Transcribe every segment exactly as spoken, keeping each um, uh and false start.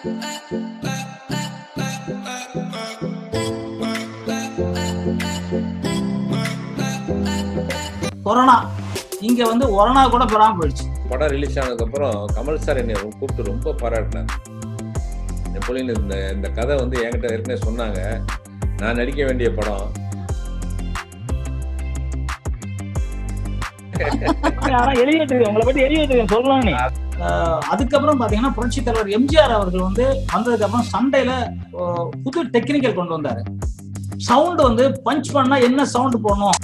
Corona இங்க வந்து corona கூட பெறாம போயிடுச்சு. படம் ரிலீஸ் ஆனதுக்கு அப்புறம் கமல் சார் என்னை கூப்பிட்டு ரொம்ப பாராட்டினார். நெப்போலியன் இந்த இந்த கதை வந்து என்கிட்ட ஏற்கனவே சொன்னாங்க, நான் நடிக்க வேண்டிய படம். உங்களை பத்தி எழுதிட்டு சொல்லலாம். அதுக்கப்புறம் பாத்தீங்கன்னா புரட்சி தலைவர் எம்ஜிஆர் அவர்கள் வந்து வந்ததுக்கு அப்புறம் சண்டையில புது டெக்னிக்கல் கொண்டு வந்தாரு. சவுண்ட் வந்து பஞ்ச் பண்ணா என்ன சவுண்ட் போடணும்.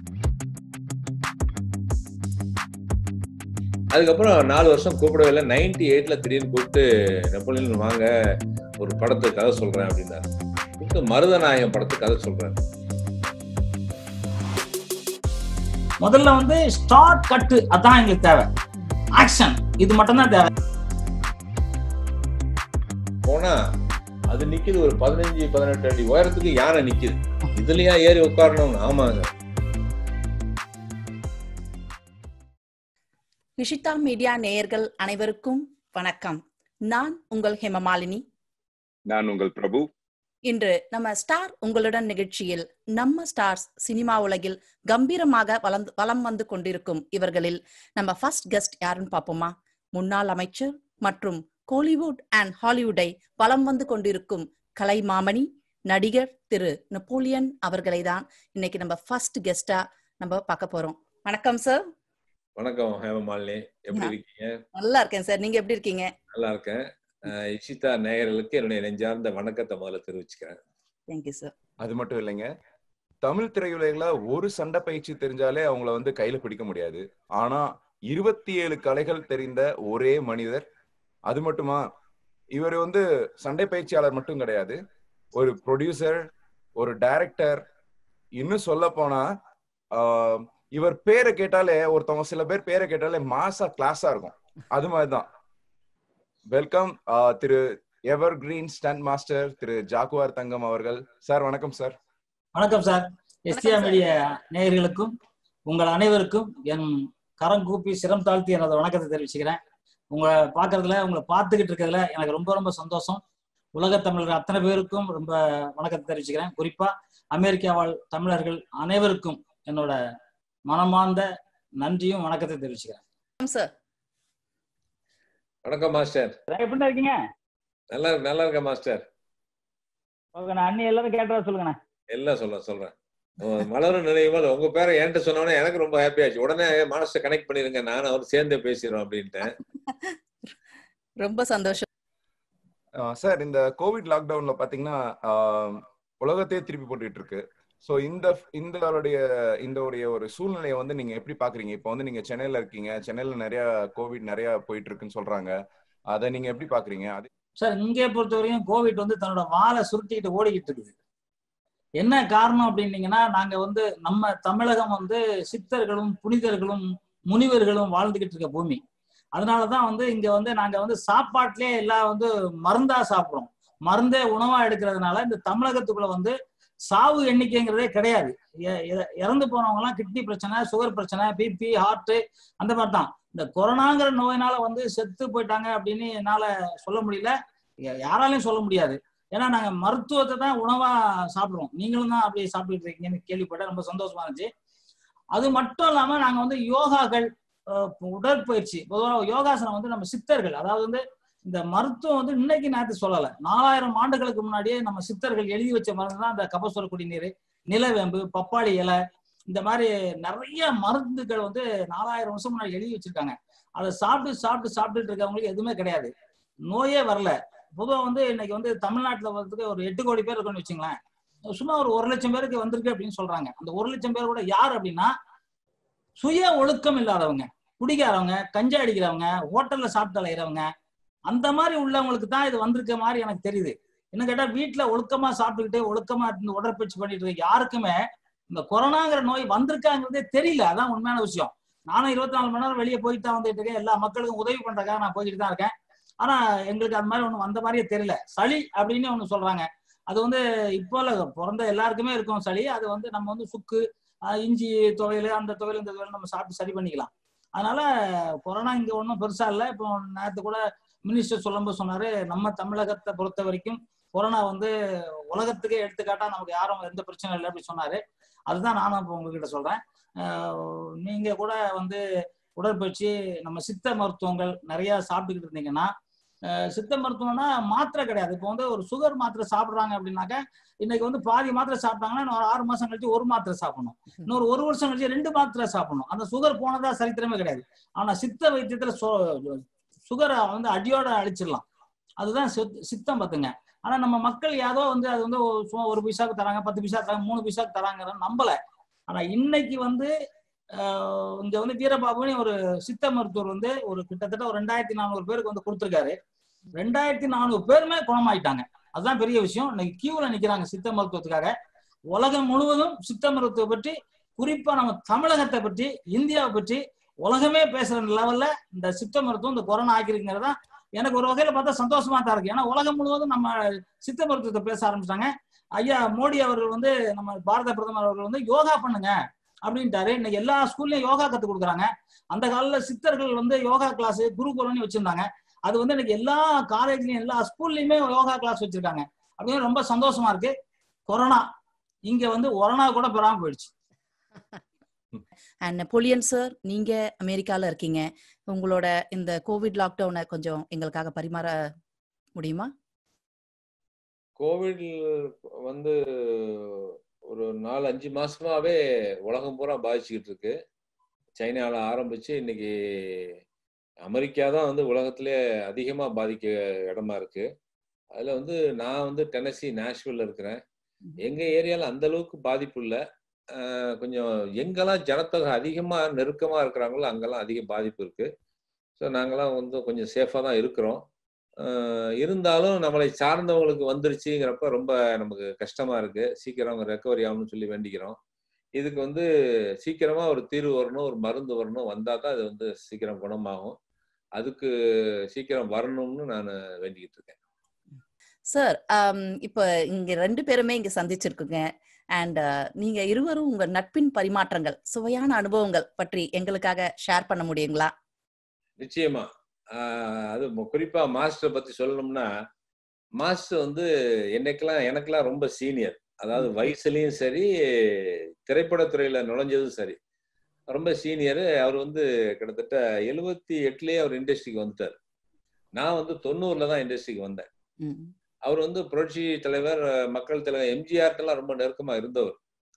அதுக்கப்புறம் நாலு வருஷம் கூப்பிடவே இல்லை. நைன்டி எயிட்ல திடீர்னு கூப்பிட்டு நெப்போலியன் வாங்க ஒரு படத்துக்கு கதை சொல்றேன் அப்படின்னாரு. கூப்பிட்டு மருதநாயகம் படத்துக்கு கதை சொல்றேன். முதல்ல வந்து ஸ்டார்ட் கட்டு அதான் எங்களுக்கு தேவை. ஆக்ஷன் இது மட்டும் தான் தேவை. போனா அது நிக்குது ஒரு பதினஞ்சு பதினெட்டு அடி உயரத்துக்கு யானை நிக்குது. இதுலயா ஏறி உட்காரணும்? ஆமாங்க. நிஷிதா மீடியா நேயர்கள் அனைவருக்கும் வணக்கம். நான் உங்கள் ஹேமமாலினி. நான் உங்கள் பிரபு. இன்று நம்ம ஸ்டார் உங்களுடன் நிகழ்ச்சியில் நம்ம ஸ்டார்ஸ் சினிமா உலகில் கம்பீரமாக வளம் வலம் வந்து கொண்டிருக்கும் இவர்களில் நம்ம ஃபர்ஸ்ட் கெஸ்ட் யாருன்னு பார்ப்போமா? முன்னாள் அமைச்சர் மற்றும் கோலிவுட் அண்ட் ஹாலிவுட்டை வலம் வந்து கொண்டிருக்கும் கலை மாமணி நடிகர் திரு நெப்போலியன் அவர்களை தான் இன்னைக்கு நம்ம ஃபர்ஸ்ட் கெஸ்டா நம்ம பார்க்க போறோம். வணக்கம் சார். வணக்கம் ஹேமமாலினி, எப்படி இருக்கீங்க? நல்லா இருக்கேன் சார், நீங்க எப்படி இருக்கீங்க? நல்லா இருக்கேன். இஷிதா நேயர்களுக்கு என்னுடைய நெஞ்சார்ந்த வணக்கத்தை முதல்ல தெரிவிச்சுக்கிறேன். Thank you sir. அது மட்டும் இல்லைங்க, தமிழ் திரையுலகில ஒரு சண்டை பயிற்சி தெரிஞ்சாலே அவங்கள வந்து கையில பிடிக்க முடியாது. ஆனா இருபத்தி ஏழு கலைகள் தெரிந்த ஒரே மனிதர். அது மட்டுமா, இவர் வந்து சண்டை பயிற்சியாளர் மட்டும் கிடையாது, ஒரு ப்ரொடியூசர், ஒரு டைரக்டர். இன்னும் சொல்ல போனா ஆஹ் இவர் பேரை கேட்டாலே, ஒருத்தவங்க சில பேர் பேரை கேட்டாலே மாசா கிளாஸா இருக்கும். அது மாதிரிதான். வெல்கம் திரு எவர் கிரீன் ஸ்டண்ட் மாஸ்டர் திரு ஜாக்குவார் தங்கம் அவர்கள். சார் வணக்கம் சார். வணக்கம் சார். எஸ்டிஆ மீடியா நேயர்களுக்கும் உங்கள் அனைவருக்கும் என் கரம் கூப்பி சிரம் தாழ்த்தி எனது வணக்கத்தை தெரிவிச்சுக்கிறேன். உங்களை பார்க்கறதுல, உங்களை பார்த்துக்கிட்டு இருக்கிறதுல எனக்கு ரொம்ப ரொம்ப சந்தோஷம். உலக தமிழர்கள் அத்தனை பேருக்கும் ரொம்ப வணக்கத்தை தெரிவிச்சுக்கிறேன். குறிப்பா அமெரிக்கா வாழ் தமிழர்கள் அனைவருக்கும் என்னோட மனமார்ந்த நன்றியும் வணக்கத்தை தெரிவிச்சுக்கிறேன். சார் வணக்கம் மாஸ்டர். எப்படி இருக்கீங்க? நல்லா நல்லா இருக்க மாஸ்டர். அண்ணி எல்லாரும் கேட்டதா சொல்லுங்க. எல்லாம் சொல்றேன் சொல்றேன் மலரும் நினைவுகள் உங்க பேரை என்கிட்ட சொன்னோன்னே எனக்கு ரொம்ப ஹாப்பி ஆச்சு. உடனே மாஸ்டர் கனெக்ட் பண்ணிருங்க, நானும் அவர் சேர்ந்து பேசிடுறோம் அப்படின்ட்டு. ரொம்ப சந்தோஷம் சார். இந்த கோவிட் லாக்டவுன்ல பாத்தீங்கன்னா உலகத்தையே திருப்பி போட்டுட்டு இருக்கு. ஸோ இந்த இந்த இந்த ஒரு சூழ்நிலையை வந்து நீங்க எப்படி பாக்குறீங்க? இப்போ வந்து நீங்க சென்னையில இருக்கீங்க, சென்னையில நிறைய கோவிட் நிறைய போயிட்டு இருக்குன்னு சொல்றாங்க, அதை நீங்க எப்படி பாக்குறீங்க? அது சார், இங்கே பொறுத்தவரையும் கோவிட் வந்து தன்னோட வாழை சுருட்டிக்கிட்டு ஓடிக்கிட்டு இருக்குது. என்ன காரணம் அப்படின்னீங்கன்னா, நாங்க வந்து நம்ம தமிழகம் வந்து சித்தர்களும் புனிதர்களும் முனிவர்களும் வாழ்ந்துகிட்டு இருக்க பூமி. அதனாலதான் வந்து இங்க வந்து நாங்க வந்து சாப்பாட்டுலயே எல்லாம் வந்து மருந்தா சாப்பிடுறோம். மருந்தே உணவா எடுக்கிறதுனால இந்த தமிழகத்துக்குள்ள வந்து சாவு எண்ணிக்கைங்கிறதே கிடையாது. இறந்து போனவங்க எல்லாம் கிட்னி பிரச்சனை, சுகர் பிரச்சனை, பிபி, ஹார்ட், அந்த மாதிரி தான். இந்த கொரோனாங்கிற நோயினால வந்து செத்து போயிட்டாங்க அப்படின்னு என்னால சொல்ல முடியல, யாராலையும் சொல்ல முடியாது. ஏன்னா நாங்க மருத்துவத்தை தான் உணவா சாப்பிடுறோம். நீங்களும் தான் அப்படி சாப்பிட்டு இருக்கீங்கன்னு கேள்விப்பட்ட ரொம்ப சந்தோஷமா இருந்துச்சு. அது மட்டும் இல்லாம நாங்க வந்து யோகாக்கள், உடற்பயிற்சி, பொதுவாக யோகாசனம் வந்து நம்ம சித்தர்கள், அதாவது வந்து இந்த மருத்துவம் வந்து இன்னைக்கு நேரத்து சொல்லல, நாலாயிரம் ஆண்டுகளுக்கு முன்னாடியே நம்ம சித்தர்கள் எழுதி வச்ச மருந்து தான் இந்த கபசுர குடிநீர், நிலவேம்பு, பப்பாளி இலை, இந்த மாதிரி நிறைய மருந்துகள் வந்து நாலாயிரம் வருஷம் முன்னாடி எழுதி வச்சிருக்காங்க. அதை சாப்பிட்டு சாப்பிட்டு சாப்பிட்டுட்டு இருக்கவங்களுக்கு எதுவுமே கிடையாது, நோயே வரல. பொதுவாக வந்து இன்னைக்கு வந்து தமிழ்நாட்டில் வர்றதுக்கு ஒரு எட்டு கோடி பேர் இருக்குன்னு வச்சுங்களேன், சும்மா ஒரு ஒரு லட்சம் பேருக்கு வந்திருக்கு அப்படின்னு சொல்றாங்க. அந்த ஒரு லட்சம் பேர் கூட யார் அப்படின்னா சுய ஒழுக்கம் இல்லாதவங்க, குடிக்காரவங்க, கஞ்சா அடிக்கிறவங்க, ஹோட்டல்ல சாப்பிட்டு அலைகிறவங்க, அந்த மாதிரி உள்ளவங்களுக்கு தான் இது வந்திருக்க மாதிரி எனக்கு தெரியுது. என்ன கேட்டா, வீட்டுல ஒழுக்கமா சாப்பிட்டுக்கிட்டு ஒழுக்கமா இருந்து உடற்பயிற்சி பண்ணிட்டு இருக்க யாருக்குமே இந்த கொரோனாங்கிற நோய் வந்திருக்காங்கிறதே தெரியல. அதான் உண்மையான விஷயம். நானும் இருபத்தி நாலு மணி நேரம் வெளியே போயிட்டு தான் வந்துட்டு இருக்கேன். எல்லா மக்களுக்கும் உதவி பண்றதுக்காக நான் போய்கிட்டு தான் இருக்கேன். ஆனா எங்களுக்கு அந்த மாதிரி ஒண்ணு வந்த மாதிரியே தெரியல. சளி அப்படின்னு ஒண்ணு சொல்றாங்க, அது வந்து இப்போ பிறந்த எல்லாருக்குமே இருக்கும் சளி. அது வந்து நம்ம வந்து சுக்கு, இஞ்சி துவையல், அந்த துவையல் இந்த துவையல் நம்ம சாப்பிட்டு சரி பண்ணிக்கலாம். அதனால கொரோனா இங்க ஒன்றும் பெருசா இல்லை. இப்போ நேற்று கூட மினிஸ்டர் சொல்லும்போது சொன்னாரு, நம்ம தமிழகத்தை பொறுத்த வரைக்கும் கொரோனா வந்து உலகத்துக்கே எடுத்துக்காட்டா நமக்கு யாரும் எந்த பிரச்சனை இல்லை அப்படி சொன்னாரு. அதுதான் நானும் இப்போ உங்ககிட்ட சொல்றேன். நீங்க கூட வந்து உடற்பயிற்சி நம்ம சித்த மருத்துவங்கள் நிறைய சாப்பிட்டுக்கிட்டு இருந்தீங்கன்னா, சித்த மருத்துவம்னா மாத்திரை கிடையாது. இப்போ வந்து ஒரு சுகர் மாத்திரை சாப்பிடுறாங்க அப்படின்னாக்க இன்னைக்கு வந்து பாதி மாத்திரை சாப்பிட்டாங்கன்னா ஒரு ஆறு மாசம் கழிச்சு ஒரு மாத்திரை சாப்பிடணும், இன்னொரு ஒரு வருஷம் கழிச்சு ரெண்டு மாத்திரை சாப்பிடணும். அந்த சுகர் போனதா சரித்திரமே கிடையாது. ஆனா சித்த வைத்தியத்துல சுகரை வந்து அடியோட அழிச்சிடலாம். அதுதான் சித்தம் பார்த்துங்க. ஆனா நம்ம மக்கள் ஏதோ வந்து அது வந்து சும்மா ஒரு பைசாவுக்கு தராங்க, பத்து பைசா தராங்க, மூணு பைசாவுக்கு தராங்க நம்பல. ஆனா இன்னைக்கு வந்து ஆஹ் இங்க வந்து வீரபாபுன்னு ஒரு சித்த மருத்துவர் வந்து ஒரு கிட்டத்தட்ட ஒரு ரெண்டாயிரத்தி நானூறு பேருக்கு வந்து கொடுத்துருக்காரு. ரெண்டாயிரத்தி நானூறு பேருமே குணமாயிட்டாங்க. அதுதான் பெரிய விஷயம். இன்னைக்கு கியூல நிக்கிறாங்க சித்த மருத்துவத்துக்காக. உலகம் முழுவதும் சித்த மருத்துவ பற்றி, குறிப்பா நம்ம தமிழகத்தை பற்றி, இந்தியாவை பற்றி உலகமே பேசுற லெவல்ல இந்த சித்த மருத்துவம் இந்த கொரோனா ஆக்கிருக்குங்கிறதா எனக்கு ஒரு வகையில பார்த்தா சந்தோஷமா தான் இருக்கு. ஏன்னா உலகம் முழுவதும் நம்ம சித்த மருத்துவத்தை பேச ஆரம்பிச்சிட்டாங்க. ஐயா மோடி அவர்கள் வந்து நம்ம பாரத பிரதமர் அவர்கள் வந்து யோகா பண்ணுங்க அப்படின்ட்டாரு. இன்னைக்கு எல்லா ஸ்கூல்லயும் யோகா கத்து கொடுக்குறாங்க. அந்த காலத்துல சித்தர்கள் வந்து யோகா கிளாஸ் குருகுலம்னு வச்சிருந்தாங்க. அது வந்து இன்னைக்கு எல்லா காலேஜ்லயும் எல்லா ஸ்கூல்லயுமே யோகா கிளாஸ் வச்சிருக்காங்க. அப்படின்னு ரொம்ப சந்தோஷமா இருக்கு. கொரோனா இங்க வந்து கொரோனா கூட பெறாம போயிடுச்சு. அண்ட் நெப்போலியன் சார், நீங்க அமெரிக்கால இருக்கீங்க. உங்களோட இந்த கோவிட் லாக்டவுனை கொஞ்சம் எங்களுக்காக பரிமாற முடியுமா? கோவிட் வந்து ஒரு நாலு அஞ்சு மாசமாவே உலகம் பூரா பாதிச்சுக்கிட்டு இருக்கு. சைனால ஆரம்பிச்சு இன்னைக்கு அமெரிக்கா தான் வந்து உலகத்திலே அதிகமா பாதிக்க இடமா இருக்கு. அதுல வந்து நான் வந்து டெனசி நேஷ்வில்ல இருக்கிறேன். எங்க ஏரியால அந்த அளவுக்கு பாதிப்பு இல்லை. கொஞ்சம் எங்கெல்லாம் ஜனத்தொகை அதிகமா நெருக்கமா இருக்கிறாங்களோ அங்கெல்லாம் அதிக பாதிப்பு இருக்கு. ஸோ நாங்கெல்லாம் வந்து கொஞ்சம் சேஃபா தான் இருக்கிறோம். இருந்தாலும் நம்மளை சார்ந்தவங்களுக்கு வந்துருச்சுங்கிறப்ப ரொம்ப நமக்கு கஷ்டமா இருக்கு. சீக்கிரம் அவங்க ரெக்கவரி ஆகணும்னு சொல்லி வேண்டிக்கிறோம். இதுக்கு வந்து சீக்கிரமா ஒரு தீர்வு வரணும், ஒரு மருந்து வரணும். வந்தா தான் அது வந்து சீக்கிரம் குணமாகும். அதுக்கு சீக்கிரம் வரணும்னு நான் வேண்டிக்கிட்டு இருக்கேன். சார், இப்ப இங்க ரெண்டு பேருமே இங்க சந்திச்சிருக்குங்க. அண்ட் நீங்க இருவரும் உங்க நட்பின் பரிமாற்றங்கள், சுவையான அனுபவங்கள் பற்றி எங்களுக்காக ஷேர் பண்ண முடியுங்களா? நிச்சயமா. அது குறிப்பா மாஸ்டர் பத்தி சொல்லணும்னா, மாஸ்டர் வந்து என்னைக்கெல்லாம் எனக்கெல்லாம் ரொம்ப சீனியர். அதாவது வயசுலயும் சரி, திரைப்படத்துறையில நுழைஞ்சதும் சரி, ரொம்ப சீனியர். அவர் வந்து கிட்டத்தட்ட எழுபத்தி எட்டுலயே அவர் இண்டஸ்ட்ரிக்கு வந்துட்டார். நான் வந்து தொண்ணூறுல தான் இண்டஸ்ட்ரிக்கு வந்தேன். அவர் வந்து புரட்சி தலைவர், மக்கள் தலைவர் எம்ஜிஆர்ட்டெல்லாம் ரொம்ப நெருக்கமா இருந்தவர்.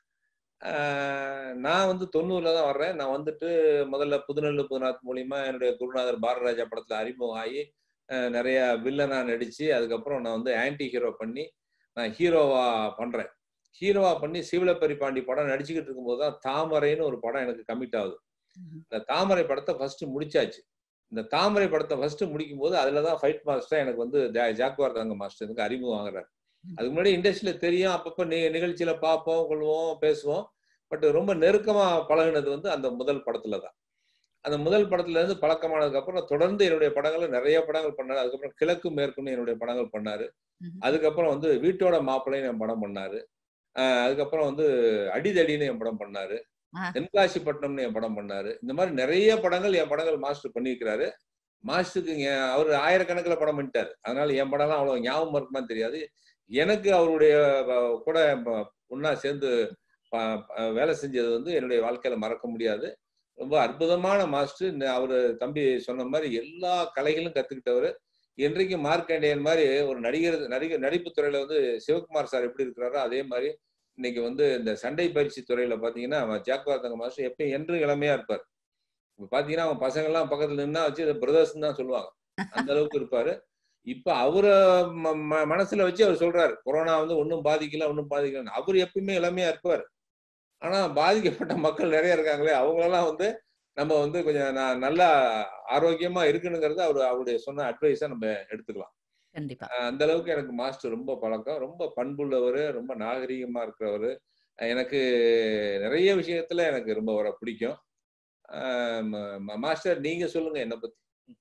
நான் வந்து தொண்ணூறுல தான் வர்றேன். நான் வந்துட்டு முதல்ல புதுநெல்லு புதுநாத் மூலியமா என்னுடைய குருநாதர் பாரதராஜா படத்துல அறிமுகம் ஆகி நிறைய வில்லனா நடிச்சு, அதுக்கப்புறம் நான் வந்து ஆன்டி ஹீரோ பண்ணி நான் ஹீரோவா பண்றேன். ஹீரோவா பண்ணி சீவலப்பெரி பாண்டி படம் நடிச்சுக்கிட்டு இருக்கும்போது தான் தாமரைன்னு ஒரு படம் எனக்கு கமிட் ஆகுது. இந்த தாமரை படத்தை ஃபர்ஸ்ட் முடிச்சாச்சு. இந்த தாமரை படத்தை ஃபர்ஸ்ட் முடிக்கும் போது அதுலதான் ஃபைட் மாஸ்டர் எனக்கு வந்து ஜாக்குவார் தங்க மாஸ்டர் எனக்கு அறிமுகம் ஆகுறாரு. அதுக்கு முன்னாடி இண்டஸ்ட்ரியில தெரியும், அப்பப்ப நிகழ்ச்சியில பார்ப்போம், கொள்வோம், பேசுவோம். பட் ரொம்ப நெருக்கமா பழகினது வந்து அந்த முதல் படத்துல தான். அந்த முதல் படத்துல இருந்து பழக்கமானதுக்கு அப்புறம் தொடர்ந்து என்னுடைய படங்களை நிறைய படங்கள் பண்ணாரு. அதுக்கப்புறம் கிழக்கு மேற்குன்னு என்னுடைய படங்கள் பண்ணாரு. அதுக்கப்புறம் வந்து வீட்டோட மாப்பிள்ளைன்னு என் படம் பண்ணாரு. ஆஹ் அதுக்கப்புறம் வந்து அடிதடின்னு என் படம் பண்ணாரு. தென்காசிப்பட்டினம்னு என் படம் பண்ணாரு. இந்த மாதிரி நிறைய படங்கள் என் படங்கள் மாஸ்டர் பண்ணியிருக்கிறாரு. மாஸ்டருக்கு அவர் ஆயிரக்கணக்கில் படம் பண்ணிட்டாரு. அதனால என் படம்லாம் அவ்வளவு ஞாபகம் இருக்குமான்னு தெரியாது. எனக்கு அவருடைய கூட ஒன்னா சேர்ந்து வேலை செஞ்சது வந்து என்னுடைய வாழ்க்கையில மறக்க முடியாது. ரொம்ப அற்புதமான மாஸ்டர். அவரு தம்பி சொன்ன மாதிரி எல்லா கலைகளும் கத்துக்கிட்டவர். என்றைக்கு மார்க்கண்டேயன் மாதிரி ஒரு நடிகர் நடிகர் நடிப்பு துறையில வந்து சிவகுமார் சார் எப்படி இருக்கிறாரோ அதே மாதிரி இன்னைக்கு வந்து இந்த சண்டை பயிற்சி துறையில பாத்தீங்கன்னா ஜாக்குவார் தங்க மாஸ்டர் எப்பயும் என்றும் இளமையா இருப்பார். இப்ப பாத்தீங்கன்னா அவன் பசங்க எல்லாம் பக்கத்துல நின்னா வச்சு பிரதர்ஸ் தான் சொல்லுவாங்க. அந்த அளவுக்கு இருப்பாரு. இப்ப அவர மனசுல வச்சு அவர் சொல்றாரு, கொரோனா வந்து ஒன்னும் பாதிக்கல ஒன்னும் பாதிக்கல. அவர் எப்பயுமே இளமையா இருப்பாரு. ஆனா பாதிக்கப்பட்ட மக்கள் நிறைய இருக்காங்களே, அவங்களெல்லாம் வந்து நம்ம வந்து கொஞ்சம் நல்லா ஆரோக்கியமா இருக்கணுங்கிறது அவரு அவருடைய சொன்ன அட்வைஸா நம்ம எடுத்துக்கலாம். கண்டிப்பா. அந்த அளவுக்கு எனக்கு மாஸ்டர் ரொம்ப பழக்கம். ரொம்ப பண்புள்ளவர், ரொம்ப நாகரீகமா இருக்கிறவரு. எனக்கு நிறைய விஷயத்துல எனக்கு ரொம்ப வர பிடிக்கும். மாஸ்டர் நீங்க சொல்லுங்க என்ன பத்தி.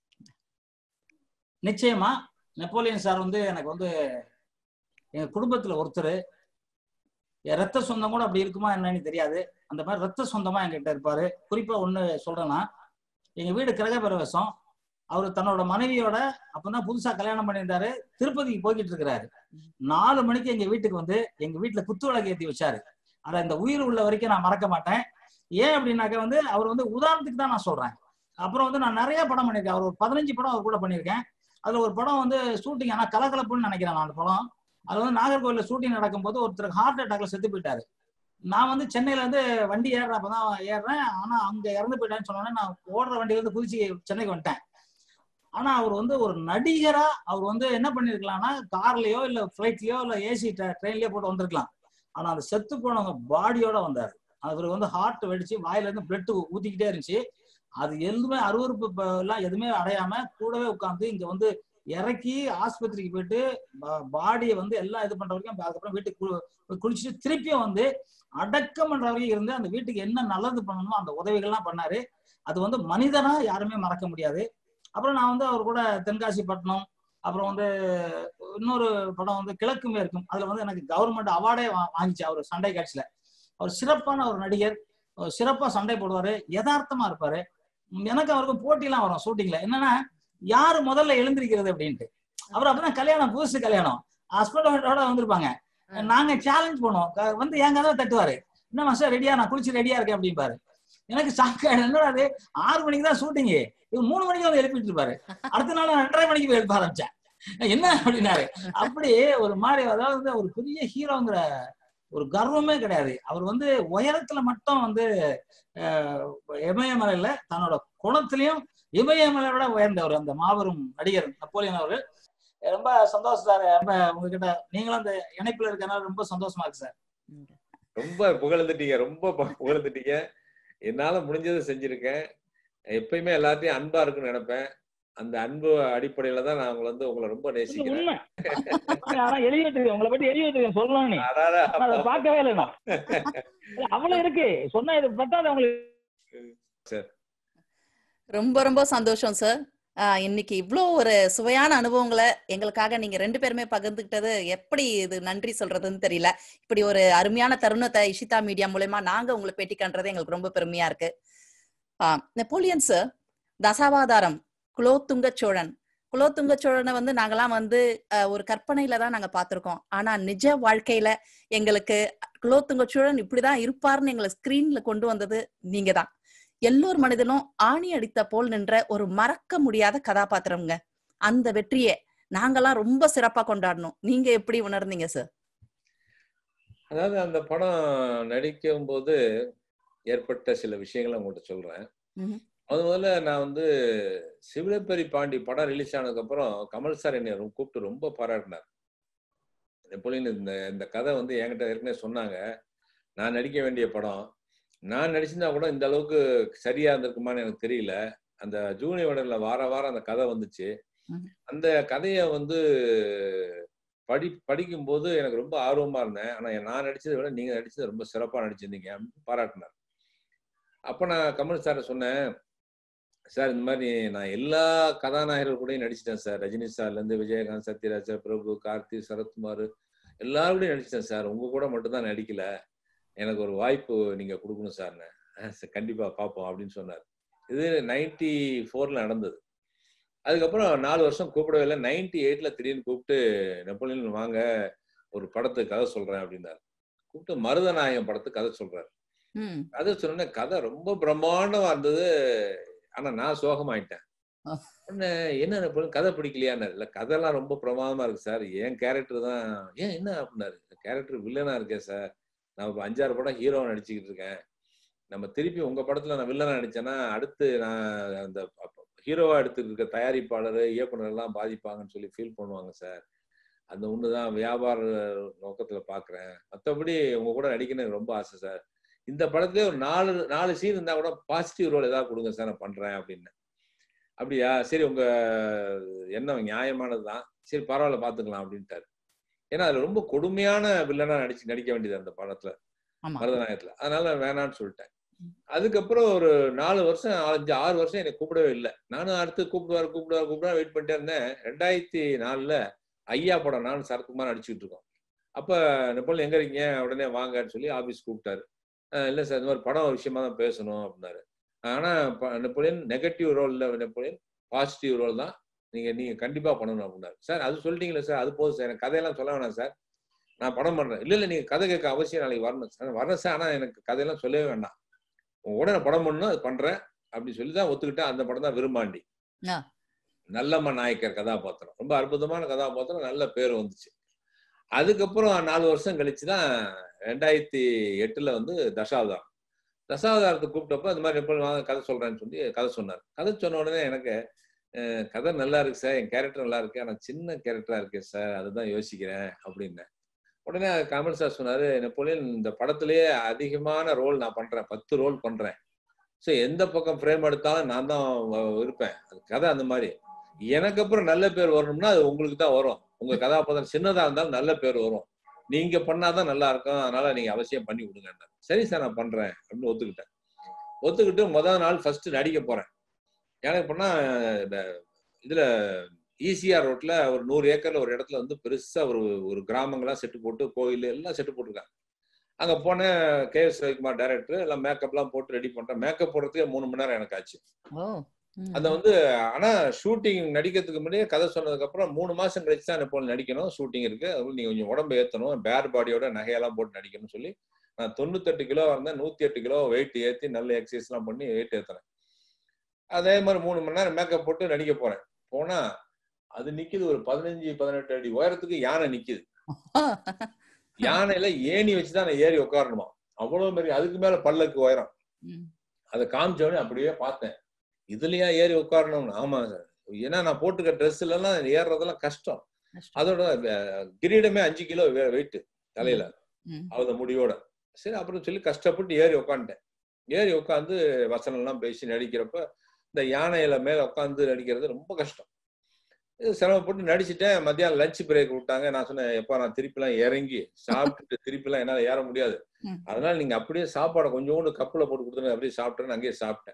நிச்சயமா நெப்போலியன் சார் வந்து எனக்கு வந்து எங்க குடும்பத்துல ஒருத்தர். என் ரத்த சொந்தம் கூட அப்படி இருக்குமா என்னன்னு தெரியாது. அந்த மாதிரி ரத்த சொந்தமா என்கிட்ட இருப்பாரு. குறிப்பா ஒண்ணு சொல்றேன்னா, எங்க வீடு கிரக பிரவேசம். அவரு தன்னோட மனைவியோட அப்பதான் புதுசா கல்யாணம் பண்ணியிருந்தாரு, திருப்பதிக்கு போய்கிட்டு இருக்கிறாரு. நாலு மணிக்கு எங்க வீட்டுக்கு வந்து எங்க வீட்டுல குத்து விளக்கு ஏத்தி வச்சாரு. அதை இந்த உயிர் உள்ள வரைக்கும் நான் மறக்க மாட்டேன். ஏன் அப்படின்னாக்க வந்து அவர் வந்து உதாரணத்துக்கு தான் நான் சொல்றேன். அப்புறம் வந்து நான் நிறைய படம் பண்ணியிருக்கேன். அவர் ஒரு பதினஞ்சு படம் அவர் கூட பண்ணியிருக்கேன். அதுல ஒரு படம் வந்து ஷூட்டிங், ஆனா கலகலப்புன்னு நினைக்கிறேன் நான் அந்த படம். அது வந்து நாகர்கோவில்ல ஷூட்டிங் நடக்கும்போது ஒருத்தர் ஹார்ட் அட்டாக்ல செத்து போயிட்டாரு. நான் வந்து சென்னையில இருந்து வண்டி ஏறுறேன், அப்பதான் ஏறுறேன். ஆனா அங்க இறந்து போயிட்டான்னு சொன்னோன்னே நான் ஓடுற வண்டியில இருந்து குதிச்சு சென்னைக்கு வந்துட்டேன். ஆனா அவர் வந்து ஒரு நடிகரா அவர் வந்து என்ன பண்ணிருக்கலாம்னா கார்லயோ இல்ல பிளைட்லயோ இல்ல ஏசி ட்ரெயின்லயோ போட்டு வந்திருக்கலாம். ஆனா அந்த செத்து போனவங்க பாடியோட வந்தாரு. அவருக்கு வந்து ஹார்ட் வெடிச்சு வாயில இருந்து பிளட் ஊத்திக்கிட்டே இருந்துச்சு. அது எதுவுமே அருவறுப்பு எல்லாம் எதுவுமே அடையாம கூடவே உட்காந்து இங்க வந்து இறக்கி ஆஸ்பத்திரிக்கு போயிட்டு பாடியை வந்து எல்லாம் இது பண்ற வரைக்கும், அதுக்கப்புறம் வீட்டுக்கு குளிச்சுட்டு திருப்பியும் வந்து அடக்கம் பண்ற வரைக்கும் இருந்து அந்த வீட்டுக்கு என்ன நல்லது பண்ணணுமோ அந்த உதவிகள்லாம் பண்ணாரு. அது வந்து மனிதனா யாருமே மறக்க முடியாது. அப்புறம் நான் வந்து அவர் கூட தென்காசி பட்டணம், அப்புறம் வந்து இன்னொரு படம் வந்து கிழக்கு மேற்கும், அதுல வந்து எனக்கு கவர்மெண்ட் அவார்டே வாங்கிச்சு அவர் சண்டை காட்சியில. அவர் சிறப்பான ஒரு நடிகர், சிறப்பா சண்டை போடுவாரு, யதார்த்தமா இருப்பாரு. எனக்கு அவருக்கும் போட்டிலாம் வரும் ஷூட்டிங்ல. என்னன்னா யாரு முதல்ல எழுந்திருக்கிறது அப்படின்ட்டு. அப்புறம் அப்பதான் கல்யாணம், புதுசு கல்யாணம், ஹஸ்பண்டோட வந்திருப்பாங்க. நாங்க சேலஞ்ச் பண்ணுவோம், வந்து என் கதவை தட்டுவாரு, என்ன மாஸ்டர் ரெடியா, நான் குளிச்சு ரெடியா இருக்கேன் அப்படின்பாரு. எனக்கு ஷாக் ஆயிடும், என்னடா அது ஆறு மணிக்கு தான் ஷூட்டிங்கு, இவர் மூணு மணிக்கு வந்து எழுப்பிட்டு இருப்பாரு. அடுத்த நாள் ரெண்டரை மணிக்கு போய் எழுப்ப ஆரம்பிச்சேன், என்ன அப்படின்னாரு. அப்படி ஒரு மாதிரி, அதாவது ஒரு பெரிய ஹீரோங்கிற ஒரு கர்வமே கிடையாது. அவர் வந்து உயரத்துல மட்டும் வந்து இமயமலையில தன்னோட குணத்திலையும் இமயமலையோட உயர்ந்தவர் அந்த மாபெரும் நடிகர் நெப்போலியன் அவர்கள். ரொம்ப சந்தோஷம் சார், ரொம்ப உங்ககிட்ட நீங்களும் அந்த இணைப்புல இருக்கனால ரொம்ப சந்தோஷமா இருக்கு சார். ரொம்ப புகழ்ந்துட்டீங்க, ரொம்ப புகழ்ந்துட்டீங்க. என்னால முடிஞ்சதை செஞ்சிருக்கேன். எப்பயுமே எல்லாத்தையும் அன்பா இருக்குன்னு நினைப்பேன். அந்த அன்பு அடிப்படையில தான் நான் உங்களை வந்து உங்களை ரொம்ப நேசிக்கிறேன். ஆனா எழுதி வச்சிருக்கேன், உங்களை பத்தி எழுதி வச்சிருக்கேன், சொல்லலாம். நீ அதை பார்க்கவே இல்லை, அவ்வளவு இருக்கு சொன்னா இது பத்தாது உங்களுக்கு. ரொம்ப ரொம்ப சந்தோஷம் சார். இன்னைக்கு இவ்வளோ ஒரு சுவையான அனுபவங்களை எங்களுக்காக நீங்க ரெண்டு பேருமே பகிர்ந்துக்கிட்டது எப்படி இது நன்றி சொல்றதுன்னு தெரியல. இப்படி ஒரு அருமையான தருணத்தை இஷிதா மீடியா மூலமா நாங்க உங்களை பேட்டி காண்றது எங்களுக்கு ரொம்ப பெருமையா இருக்கு. ஆஹ் நெப்போலியன் சார், தசாவதாரம், குலோத்துங்க சோழன். குலோத்துங்க சோழனை வந்து நாங்கெல்லாம் வந்து ஒரு கற்பனையில தான் நாங்க பார்த்திருக்கோம். ஆனா நிஜ வாழ்க்கையில எங்களுக்கு குலோத்துங்க சோழன் இப்படிதான் இருப்பாருன்னு எங்களை ஸ்கிரீன்ல கொண்டு வந்தது நீங்க தான். எல்லோர் மனிதனும் ஆணி அடித்த போல் நின்ற ஒரு மறக்க முடியாத கதாபாத்திரம்ங்க. அந்த வெற்றியை நாங்கெல்லாம் ரொம்ப சிறப்பா கொண்டாடணும். நீங்க எப்படி உணர்ந்தீங்க சார்? அதாவது அந்த படம் நடிக்கும் போது ஏற்பட்ட சில விஷயங்களை உங்கள்கிட்ட சொல்றேன். அது முதல்ல நான் வந்து சிவனப்பெரி பாண்டி படம் ரிலீஸ் ஆனதுக்கு அப்புறம் கமல் சார் என்னை கூப்பிட்டு ரொம்ப பாராட்டினார். நெப்போலியன் இந்த இந்த கதை வந்து என்கிட்ட ஏற்கனவே சொன்னாங்க, நான் நடிக்க வேண்டிய படம், நான் நடிச்சிருந்தா கூட இந்த அளவுக்கு சரியா இருந்திருக்குமான்னு எனக்கு தெரியல. அந்த ஜூனியர் வடர்ல வார வாரம் அந்த கதை வந்துச்சு. அந்த கதையை வந்து படி படிக்கும் போது எனக்கு ரொம்ப ஆர்வமா இருந்தேன். ஆனா நான் நடிச்சதை விட நீங்க நடிச்சது ரொம்ப சிறப்பா நடிச்சிருந்தீங்க பாராட்டினார். அப்ப நான் கமல் சார் சொன்னேன், சார் இந்த மாதிரி நான் எல்லா கதாநாயகர்கள் கூடயும் நடிச்சிட்டேன் சார். ரஜினி சார்ல இருந்து விஜயகாந்த், சத்யராஜ், பிரபு, கார்த்தி, சரத்குமார் எல்லாரோடையும் நடிச்சிட்டேன் சார். உங்க கூட மட்டும்தான் நடிக்கல, எனக்கு ஒரு வாய்ப்பு நீங்க கொடுக்கணும் சார்னு. கண்டிப்பா பார்ப்போம் அப்படின்னு சொன்னார். இது நைன்டி ஃபோர்ல நடந்தது. அதுக்கப்புறம் நாலு வருஷம் கூப்பிடவே இல்லை. நைன்டி எயிட்ல திடீர்னு கூப்பிட்டு நெப்போலியன் வாங்க ஒரு படத்துக்கு கதை சொல்றேன் அப்படின்னாரு. கூப்பிட்டு மருதநாயகம் படத்துக்கு கதை சொல்றாரு. கதை சொன்ன கதை ரொம்ப பிரம்மாண்டமா இருந்தது. ஆனா நான் சோகமாயிட்டேன். என்ன நெப்போலியன் கதை பிடிக்கலையான்னாரு. இல்ல கதைலாம் ரொம்ப பிரமாதமா இருக்கு சார், என் கேரக்டர் தான். ஏன் என்ன அப்படின்னாரு. கேரக்டர் வில்லனா இருக்கேன் சார், நான் இப்போ அஞ்சாறு படம் ஹீரோவை நடிச்சுக்கிட்டு இருக்கேன். நம்ம திருப்பி உங்க படத்துல நான் வில்லனா நடிச்சேன்னா அடுத்து நான் அந்த ஹீரோவா எடுத்துட்டு இருக்க தயாரிப்பாளர், இயக்குனர் எல்லாம் பாதிப்பாங்கன்னு சொல்லி ஃபீல் பண்ணுவாங்க சார். அந்த ஒண்ணுதான் வியாபார நோக்கத்துல பாக்குறேன். மற்றபடி உங்க கூட நடிக்கணும் ரொம்ப ஆசை சார். இந்த படத்துல ஒரு நாலு நாலு சீன் இருந்தா கூட பாசிட்டிவ் ரோல் ஏதாவது கொடுங்க சார், நான் பண்றேன் அப்படின்னு. அப்படியா, சரி உங்க எண்ணம் நியாயமானதுதான், சரி பரவாயில்ல பாத்துக்கலாம் அப்படின்ட்டாரு. ஏன்னா அதுல ரொம்ப கொடுமையான வில்லனா நடிச்சு நடிக்க வேண்டியது அந்த படத்துல, மருதநாயகத்துல. அதனால வேணான்னு சொல்லிட்டேன். அதுக்கப்புறம் ஒரு நாலு வருஷம் அஞ்சு ஆறு வருஷம் என்னை கூப்பிடவே இல்லை. நானும் அடுத்து கூப்பிடுவாரு கூப்பிடுவாரு கூப்பிடுவா வெயிட் பண்ணிட்டே இருந்தேன். ரெண்டாயிரத்தி நாலுல ஐயா படம் நானும் சரத்குமார் நடிச்சுக்கிட்டு இருக்கோம். அப்ப நெப்போலியன் எங்க இருக்கீங்க, உடனே வாங்கன்னு சொல்லி ஆபீஸ் கூப்பிட்டாரு. இல்லை சார் இந்த மாதிரி படம் விஷயமா தான் பேசணும் அப்படின்னாரு. ஆனா நெப்போலியன் நெகட்டிவ் ரோல்ல நெப்போலியன் பாசிட்டிவ் ரோல் தான், நீங்க நீங்க கண்டிப்பா பண்ணணும் அப்படின்னாரு. சார் அது சொல்லிட்டீங்களே சார், அது போதும் சார், எனக்கு கதையெல்லாம் சொல்ல வேணாம் சார், நான் படம் பண்றேன். இல்ல இல்ல நீங்க கதை கேட்க அவசியம் நாளைக்கு வரணும் சார். வரேன் சார், ஆனா எனக்கு கதையெல்லாம் சொல்லவே வேண்டாம், உடனே படம் பண்ணணும், அது பண்றேன் அப்படின்னு சொல்லி தான் ஒத்துக்கிட்டேன். அந்த படம் தான் விரும்மாண்டி. நல்லம்மா நாயக்கர் கதாபாத்திரம், ரொம்ப அற்புதமான கதாபாத்திரம், நல்ல பேர் வந்துச்சு. அதுக்கப்புறம் நாலு வருஷம் கழிச்சு தான் ரெண்டாயிரத்தி எட்டுல வந்து தசாவதாரம் தசாவதாரத்தை கூப்பிட்டப்ப இந்த மாதிரி எப்போ கதை சொல்றேன்னு சொல்லி கதை சொன்னார். கதை சொன்ன உடனே எனக்கு கதை நல்லா இருக்கு சார், என் கேரக்டர் நல்லா இருக்கு, ஆனா சின்ன கேரக்டரா இருக்கேன் சார், அதுதான் யோசிக்கிறேன் அப்படின்னு. உடனே கமல் சார் சொன்னாரு, நெப்போலியன் இந்த படத்திலேயே அதிகமான ரோல் நான் பண்றேன், பத்து ரோல் பண்றேன். ஸோ எந்த பக்கம் ஃப்ரேம் எடுத்தாலும் நான் தான் இருப்பேன், அது கதை அந்த மாதிரி. எனக்கு அப்புறம் நல்ல பேர் வரணும்னா அது உங்களுக்கு தான் வரும், உங்க கதாபாத்திரம் சின்னதா இருந்தாலும் நல்ல பேர் வரும், நீங்க பண்ணாதான் நல்லா இருக்கும், அதனால நீங்க அவசியம் பண்ணி கொடுங்க. சரி சார் நான் பண்றேன் அப்படின்னு ஒத்துக்கிட்டேன். ஒத்துக்கிட்டு முதல் நாள் ஃபர்ஸ்ட் நடிக்க போறேன். எனக்கு பண்ணா இதுல ஈசிஆர் ரோட்ல ஒரு நூறு ஏக்கர்ல ஒரு இடத்துல வந்து பெருசா ஒரு ஒரு கிராமங்களா செட்டு போட்டு கோயில் எல்லாம் செட்டு போட்டிருக்காங்க. அங்க போனேன், கே எஸ் ரவிக்குமார் டைரக்டர், எல்லாம் மேக்கப் எல்லாம் போட்டு ரெடி பண்றேன். மேக்கப் போடுறதுக்கே மூணு மணி நேரம் எனக்கு ஆச்சு. அந்த வந்து ஆனா ஷூட்டிங் நடிக்கிறதுக்கு முன்னாடியே கதை சொன்னதுக்கு அப்புறம் மூணு மாசம் கழிச்சு தான் போல நடிக்கணும், ஷூட்டிங் இருக்கு, அதுவும் நீங்க கொஞ்சம் உடம்பு ஏத்தணும், பேர் பாடியோட நகையெல்லாம் போட்டு நடிக்கணும்னு சொல்லி நான் தொண்ணூத்தெட்டு கிலோ இருந்தேன், நூத்தி எட்டு கிலோ வெயிட் ஏத்தி நல்ல எக்ஸசைஸ் எல்லாம் பண்ணி வெயிட் ஏத்துறேன். அதே மாதிரி மூணு மணி நேரம் மேக்கப் போட்டு நடிக்க போறேன். போனா அது நிக்குது ஒரு பதினஞ்சு பதினெட்டு அடி உயரத்துக்கு யானை நிக்குது. யானையில ஏணி வச்சுதான் நான் ஏறி உட்காரணுமா, அவ்வளவு பெரிய, அதுக்கு மேல பல்லக்கு உயரம். அதை காமிச்சவனே அப்படியே பார்த்தேன், இதுலயா ஏறி உட்காரணும்னு. ஆமா சார், ஏன்னா நான் போட்டுக்க ட்ரெஸ்ல எல்லாம் ஏறுறதெல்லாம் கஷ்டம். அதோட கிரீடமே அஞ்சு கிலோ வெயிட் தலையில, அவத முடியோட. சரி அப்புறம் சொல்லி கஷ்டப்பட்டு ஏறி உட்காந்துட்டேன். ஏறி உட்காந்து வசனம் எல்லாம் பேசி நடிக்கிறப்ப இந்த யானையில மேல உட்காந்து நடிக்கிறது ரொம்ப கஷ்டம். சிரமப்பட்டு நடிச்சுட்டேன். மத்தியானம் லஞ்ச் பிரேக் விட்டாங்க. நான் சொன்னேன், எப்பா நான் திருப்பி எல்லாம் இறங்கி சாப்பிட்டுட்டு திருப்பி எல்லாம் என்னால ஏற முடியாது, அதனால நீங்க அப்படியே சாப்பாடை கொஞ்சோண்டு கப்புல போட்டு கொடுத்துருங்க, அப்படியே சாப்பிட்டேன்னு அங்கேயே சாப்பிட்டேன்.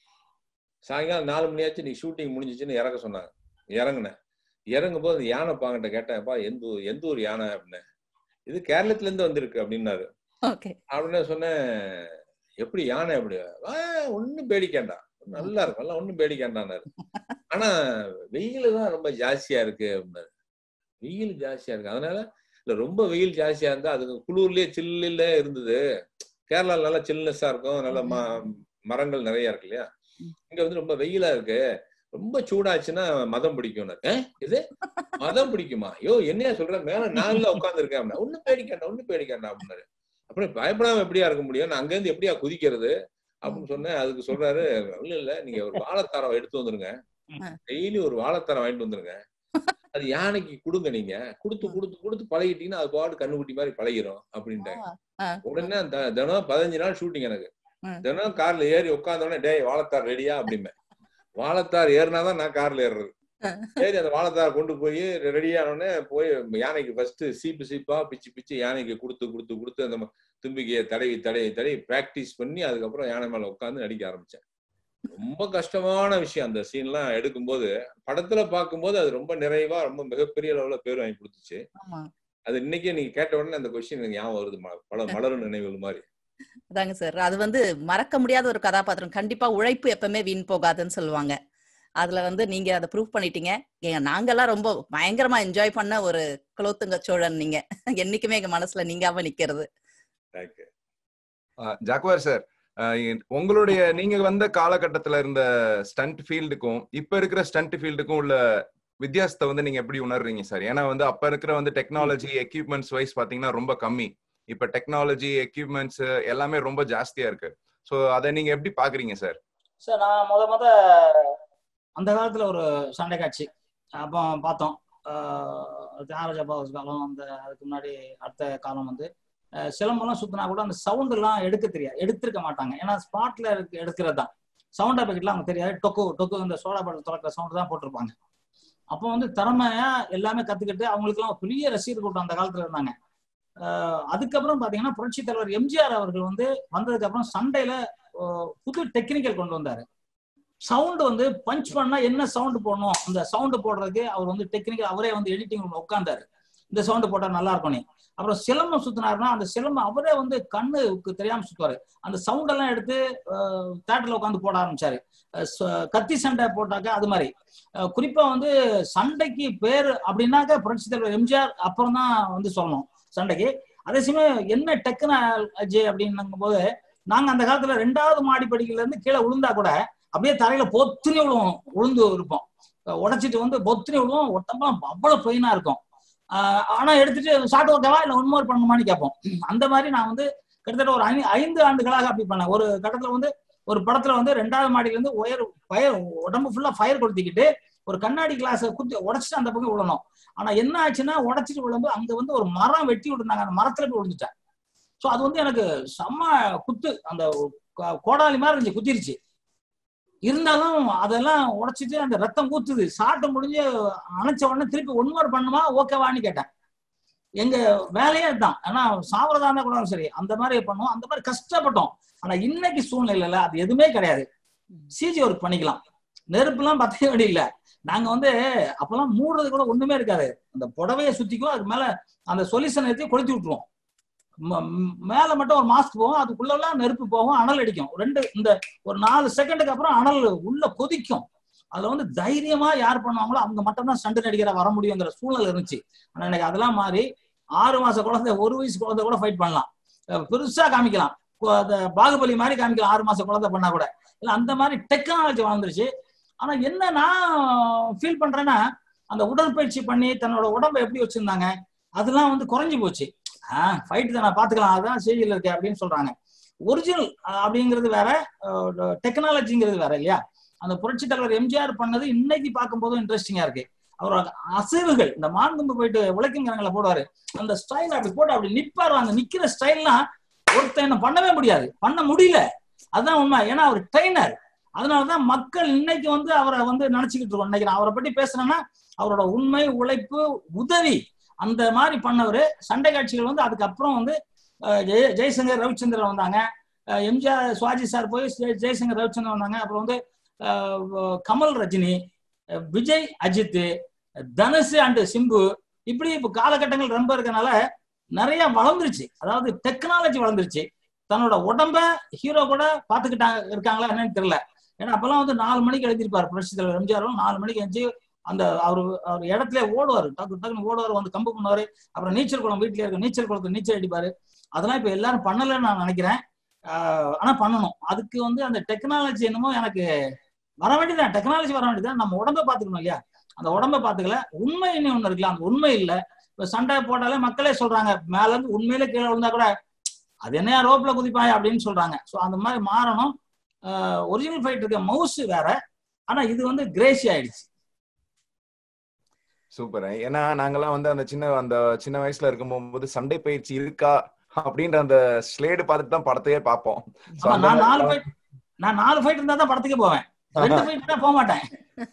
சாயங்காலம் நாலு மணியாச்சு, நீ ஷூட்டிங் முடிஞ்சிச்சுன்னு இறங்க சொன்னாங்க. இறங்குனேன். இறங்கும் போது யானை பாங்கிட்ட கேட்டேன்ப்பா, எந்த ஊர் எந்த ஊர் யானை அப்படின்னு. இது கேரளத்துல இருந்து வந்திருக்கு அப்படின்னாரு. அப்படின்னு சொன்னேன், எப்படி யானை எப்படி? ஒன்னும் பேடிக்கேண்டா, நல்லா இருக்கும், எல்லாம் ஒன்னும் பேடிக்கேண்டான்னாரு. ஆனா வெயில் தான் ரொம்ப ஜாஸ்தியா இருக்கு அப்படின்னாரு. வெயில் ஜாஸ்தியா இருக்கு, அதனால இல்ல ரொம்ப வெயில் ஜாஸ்தியா இருந்தா அதுக்கு குளூர்லயே சில்லுல இருந்தது. கேரளால நல்லா சில்னஸா இருக்கும், நல்ல ம மரங்கள் நிறைய இருக்கு இல்லையா. இங்க வந்து ரொம்ப வெயிலா இருக்கு, ரொம்ப சூடாச்சுன்னா மதம் பிடிக்கும். இது மதம் பிடிக்குமா? ஐயோ என்னையா சொல்ற, மேல நான்ல உட்கார்ந்து இருக்கேன் அப்படின்னா. ஒன்னும் பேடிக்கேண்டா ஒன்னும் பேடிக்கேண்டா அப்படின்னாரு. அப்புறம் பயப்படாம எப்படியா இருக்க முடியும், நான் அங்க இருந்து எப்படியா குதிக்கிறது அப்படின்னு சொன்னேன். அதுக்கு சொல்றாரு, இல்ல இல்ல நீங்க ஒரு வாழைத்தாரம் எடுத்து வந்துருங்க, டெய்லி ஒரு வாழைத்தாரம் வாங்கிட்டு வந்துருங்க, அது யானைக்கு கொடுங்க, நீங்க கொடுத்து கொடுத்து கொடுத்து பழகிட்டீங்கன்னா அது பாடு கண்ணுக்குட்டி மாதிரி பழகிரும் அப்படின்ட்டாங்க. உடனே தினம் பதினஞ்சு நாள் ஷூட்டிங் எனக்கு. தினம் கார்ல ஏறி உட்கார்ந்த உடனே, டேய் வாழைத்தார் ரெடியா அப்படிமே. வாழைத்தார் ஏறினாதான் நான் கார்ல ஏறுறது. சரி அந்த வாழைத்தார் கொண்டு போய் ரெடியானோடனே போய் யானைக்கு ஃபர்ஸ்ட் சீப்பு சீப்பா பிச்சு பிச்சு யானைக்கு கொடுத்து கொடுத்து கொடுத்து அந்த தும்பிக்கையை தடவி தடவி தடவி பிராக்டிஸ் பண்ணி அதுக்கப்புறம் யானை மேல உட்காந்து நடிக்க ஆரம்பிச்சேன். ரொம்ப கஷ்டமான விஷயம் அந்த சீன்லாம் எடுக்கும்போது. படத்துல பார்க்கும்போது அது ரொம்ப நிறைவா ரொம்ப மிகப்பெரிய அளவுல பேர் வாங்கி கொடுத்துச்சு. அது இன்னைக்கே நீங்க கேட்ட உடனே அந்த கொஸ்டின் எனக்கு ஞாபகம் வருது, பல மலரும் நினைவுகள் மாதிரி. அதாங்க சார், அது வந்து மறக்க முடியாத ஒரு கதாபாத்திரம். கண்டிப்பா உழைப்பு எப்பவுமே வீண் போகாதுன்னு சொல்லுவாங்க. அதுல வந்து நீங்க அதை ப்ரூவ் பண்ணிட்டீங்க. ஏங்க நாங்கெல்லாம் ரொம்ப பயங்கரமா என்ஜாய் பண்ண ஒரு குலோத்துங்க சோழன் நீங்க. என்னைக்குமே எங்க மனசுல நீங்காம நிக்கிறது. ஜாக்குவார் சார், உங்களுடைய நீங்க வந்த காலகட்டத்துல இருந்த ஸ்டண்ட் ஃபீல்டுக்கும் இப்ப இருக்கிற ஸ்டண்ட் ஃபீல்டுக்கும் உள்ள வித்தியாசத்தை வந்து நீங்க எப்படி உணர்றீங்க சார்? ஏன்னா வந்து அப்ப இருக்கிற வந்து டெக்னாலஜி எக்யூப்மெண்ட்ஸ் வைஸ் பாத்தீங்கன்னா ரொம்ப கம்மி, இப்ப டெக்னாலஜி எக்யூப்மெண்ட்ஸ் எல்லாமே ரொம்ப ஜாஸ்தியா இருக்கு. சோ அதை நீங்க எப்படி பாக்குறீங்க சார்? சார் நான் முத முத அந்த காலத்துல ஒரு சண்டை காட்சி அப்போ பார்த்தோம். தியாகராஜ பாஸ் காலம், அந்த அதுக்கு முன்னாடி அடுத்த காலம் வந்து சிலம்பெல்லாம் சுத்தினா கூட அந்த சவுண்ட் எல்லாம் எடுக்க தெரியாது, எடுத்திருக்க மாட்டாங்க. ஏன்னா ஸ்பாட்ல இருக்கு எடுக்கிறது தான். சவுண்ட் எஃபெக்ட்லாம் அவங்க தெரியாது. டொக்கு டொக்கு இந்த சோடா பாட்டில் திறக்கிற சவுண்ட் தான் போட்டிருப்பாங்க. அப்போ வந்து திறமையா எல்லாமே கத்துக்கிட்டு அவங்களுக்கு எல்லாம் பெரிய ரசிகர் கூட்டம் அந்த காலத்துல இருந்தாங்க. அஹ் அதுக்கப்புறம் பாத்தீங்கன்னா புரட்சி தலைவர் எம்ஜிஆர் அவர்கள் வந்து வந்ததுக்கு அப்புறம் சண்டையில புது டெக்னிக்கல் கொண்டு வந்தாரு. சவுண்ட் வந்து பஞ்ச் பண்ணா என்ன சவுண்ட் போடணும், அந்த சவுண்ட் போடுறதுக்கு அவர் வந்து டெக்னிக்கல் அவரே வந்து எடிட்டிங் உட்கார்ந்தாரு. இந்த சவுண்டு போட்டா நல்லா இருக்கும். நீ அப்புறம் சிலம்பம் சுத்தினாருன்னா அந்த சிலம்பம் அவரே வந்து கண்ணுக்கு தெரியாம சுத்துவாரு. அந்த சவுண்ட் எல்லாம் எடுத்து தேட்டர்ல உட்காந்து போட ஆரம்பிச்சாரு. கத்தி சண்டை போட்டாக்க அது மாதிரி. குறிப்பா வந்து சண்டைக்கு பேரு அப்படின்னாக்க புரட்சி தலைவர் எம்ஜிஆர் அப்புறம் தான் வந்து சொல்லணும் சண்டைக்கு. அதே சமயம் என்ன டெக்னாலஜி அப்படின்னும் போது நாங்க அந்த காலத்துல ரெண்டாவது மாடி படிக்கல இருந்து கீழே விழுந்தா கூட அப்படியே தரையில பொத்துனி விழுவோம், விழுந்து இருப்போம். உடைச்சிட்டு வந்து பொத்துனி விழுவோம், ஒட்டம்பெல்லாம் அவ்வளவு பெயினா இருக்கும். ஆஹ் ஆனா எடுத்துட்டு ஷார்ட் ஓகேவா இல்ல ஒன்மோர் பண்ணுமான்னு கேட்போம். அந்த மாதிரி நான் வந்து கிட்டத்தட்ட ஒரு ஐ ஐந்து ஆண்டுகளாக அப்படி பண்ணேன். ஒரு கட்டத்துல வந்து ஒரு படத்துல வந்து ரெண்டாவது மாடியில இருந்து உயர் ஃபயர் உடம்பு ஃபுல்லா ஃபயர் கொடுத்திக்கிட்டு ஒரு கண்ணாடி கிளாஸை குத்தி உடைச்சிட்டு அந்த பக்கம் விழணும். ஆனா என்ன ஆச்சுன்னா உடைச்சிட்டு விழும்போது அங்க வந்து ஒரு மரம் வெட்டி விட்டுருந்தாங்க, அந்த மரத்துல போய் விழுந்துட்டேன். ஸோ அது வந்து எனக்கு செம்ம குத்து, அந்த கோடாலி மாதிரி இருந்துச்சு, குத்திருச்சு. இருந்தாலும் அதெல்லாம் உடைச்சிட்டு அந்த ரத்தம் ஊத்துது. சாட்டை முடிஞ்சு அணைச்ச உடனே திருப்பி ஒன்மோர் பண்ணுமா ஓகேவான்னு கேட்டேன். எங்க வேலையே தான். ஆனா சாவரதா இருந்தா கூட சரி அந்த மாதிரி பண்ணுவோம், அந்த மாதிரி கஷ்டப்பட்டோம். ஆனா இன்னைக்கு சூழ்நிலையில அது எதுவுமே கிடையாது. சிஜி ஒர்க் பண்ணிக்கலாம், நெருப்பு எல்லாம் பத்த வேண்டிய இல்ல. நாங்க வந்து அப்பெல்லாம் மூடுறது கூட ஒண்ணுமே இருக்காது. அந்த புடவையை சுத்திக்கும், அதுக்கு மேல அந்த சொல்யூஷன் எடுத்து கொளுத்தி விட்டுருவோம். மேல மட்டும் ஒரு மாஸ்க் போகும், அதுக்குள்ள எல்லாம் நெருப்பு போகும், அனல் அடிக்கும். ரெண்டு இந்த ஒரு நாலு செகண்டுக்கு அப்புறம் அனல் உள்ள கொதிக்கும். அதுல வந்து தைரியமா யார் பண்ணுவாங்களோ அவங்க மட்டும் தான் ஸ்டண்ட் நடிகரா வர முடியுங்கிற சூழ்நிலை இருந்துச்சு. ஆனா எனக்கு அதெல்லாம் மாறி ஆறு மாச குழந்தை, ஒரு வயசு குழந்தை கூட ஃபைட் பண்ணலாம், பெருசா காமிக்கலாம், பாகுபலி மாதிரி காமிக்கலாம் ஆறு மாச குழந்தை பண்ணா கூட. இல்ல அந்த மாதிரி டெக்னாலஜி வளர்ந்துருச்சு. ஆனா என்ன நான் ஃபீல் பண்றேன்னா, அந்த உடற்பயிற்சி பண்ணி தன்னோட உடம்பை எப்படி வச்சிருந்தாங்க அதெல்லாம் வந்து குறைஞ்சி போச்சு. ஆஹ் ஃபைட் தான் பாத்துக்கலாம், அதுதான் செய்தியில் இருக்கு அப்படின்னு சொல்றாங்க. ஒரிஜினல் அப்படிங்கிறது வேற, டெக்னாலஜிங்கிறது வேற இல்லையா? அந்த புரட்சி தலைவர் எம்ஜிஆர் பண்ணது இன்னைக்கு பார்க்கும் போதும் இன்ட்ரெஸ்டிங்கா இருக்கு. அவரோட அசைவுகள், இந்த மான்கும்பு போயிட்டு உழைக்குங்கிறங்களை போடுவாரு, அந்த ஸ்டைல் அப்படி போட்டு அப்படி நிப்பாரு. அந்த நிக்கிற ஸ்டைல்லாம் ஒருத்தன் என்ன பண்ணவே முடியாது, பண்ண முடியல. அதுதான் உண்மை. ஏன்னா அவர் ட்ரெயினர். அதனாலதான் மக்கள் இன்னைக்கு வந்து அவரை வந்து நினைச்சுக்கிட்டு இருக்கோம். இன்னைக்கு நான் அவரை பற்றி பேசுறேன்னா அவரோட உண்மை, உழைப்பு, உதவி அந்த மாதிரி பண்ணவரு. சண்டை காட்சிகள் வந்து அதுக்கப்புறம் வந்து ஜெய ஜெய்சங்கர் ரவிச்சந்திரன் வந்தாங்க, எம்ஜிஆர் சுவாஜி சார் போய் ஜெய்சங்கர் ரவிச்சந்திரன் வந்தாங்க. அப்புறம் வந்து கமல், ரஜினி, விஜய், அஜித், தனுஷ் அண்ட் சிம்பு, இப்படி இப்ப காலகட்டங்கள் ரொம்ப இருக்கனால நிறைய வளர்ந்துருச்சு. அதாவது டெக்னாலஜி வளர்ந்துருச்சு. தன்னோட உடம்ப ஹீரோ கூட பாத்துக்கிட்டாங்க இருக்காங்களா என்னன்னு தெரியல. ஏன்னா அப்பெல்லாம் வந்து நாலு மணிக்கு எழுதிருப்பாரு புரட்சி தலைவர் எம்ஜிஆரும். நாலு மணிக்கு எழுந்து அந்த அவரு அவர் இடத்துல ஓடுவாரு, டக்கு டக்குன்னு ஓடுவாரு, வந்து கம்பு பண்ணுவாரு. அப்புறம் நீச்சல் குளம் வீட்டுல இருக்க நீச்சல் குளத்துக்கு நீச்சல் அடிப்பாரு. அதெல்லாம் இப்ப எல்லாரும் பண்ணலன்னு நான் நினைக்கிறேன். ஆஹ் ஆனா பண்ணணும். அதுக்கு வந்து அந்த டெக்னாலஜி என்னமோ எனக்கு வர வேண்டியதான், டெக்னாலஜி வர வேண்டியதான். நம்ம உடம்பை பாத்துக்கணும் இல்லையா? அந்த உடம்பை பாத்துக்கல. உண்மை இன்னும் ஒண்ணு இருக்குல்ல, அந்த உண்மை இல்ல. இப்ப சண்டை போட்டாலே மக்களே சொல்றாங்க, மேல இருந்து உண்மையிலே கீழே விழுந்தா கூட அது என்ன ரோப்ல குதிப்பாய் அப்படின்னு சொல்றாங்க. ஸோ அந்த மாதிரி மாறணும். ஒரிஜினல் ஃபைட் இருக்க மவுஸ் வேற, ஆனா இது வந்து கிரேசி ஆயிடுச்சு. சூப்பர். ஏன்னா நாங்கெல்லாம் வந்து அந்த சின்ன அந்த சின்ன வயசுல இருக்கும் போது சண்டை பயிற்சி இருக்கா அப்படின்ற அந்த ஸ்லேடு பார்த்துட்டு தான் படத்தையே பார்ப்போம். நான் நாலு ஃபைட் நான் நாலு ஃபைட் இருந்தா தான் படத்துக்கே போவேன், ரெண்டு ஃபைட் தான் போக மாட்டேன்.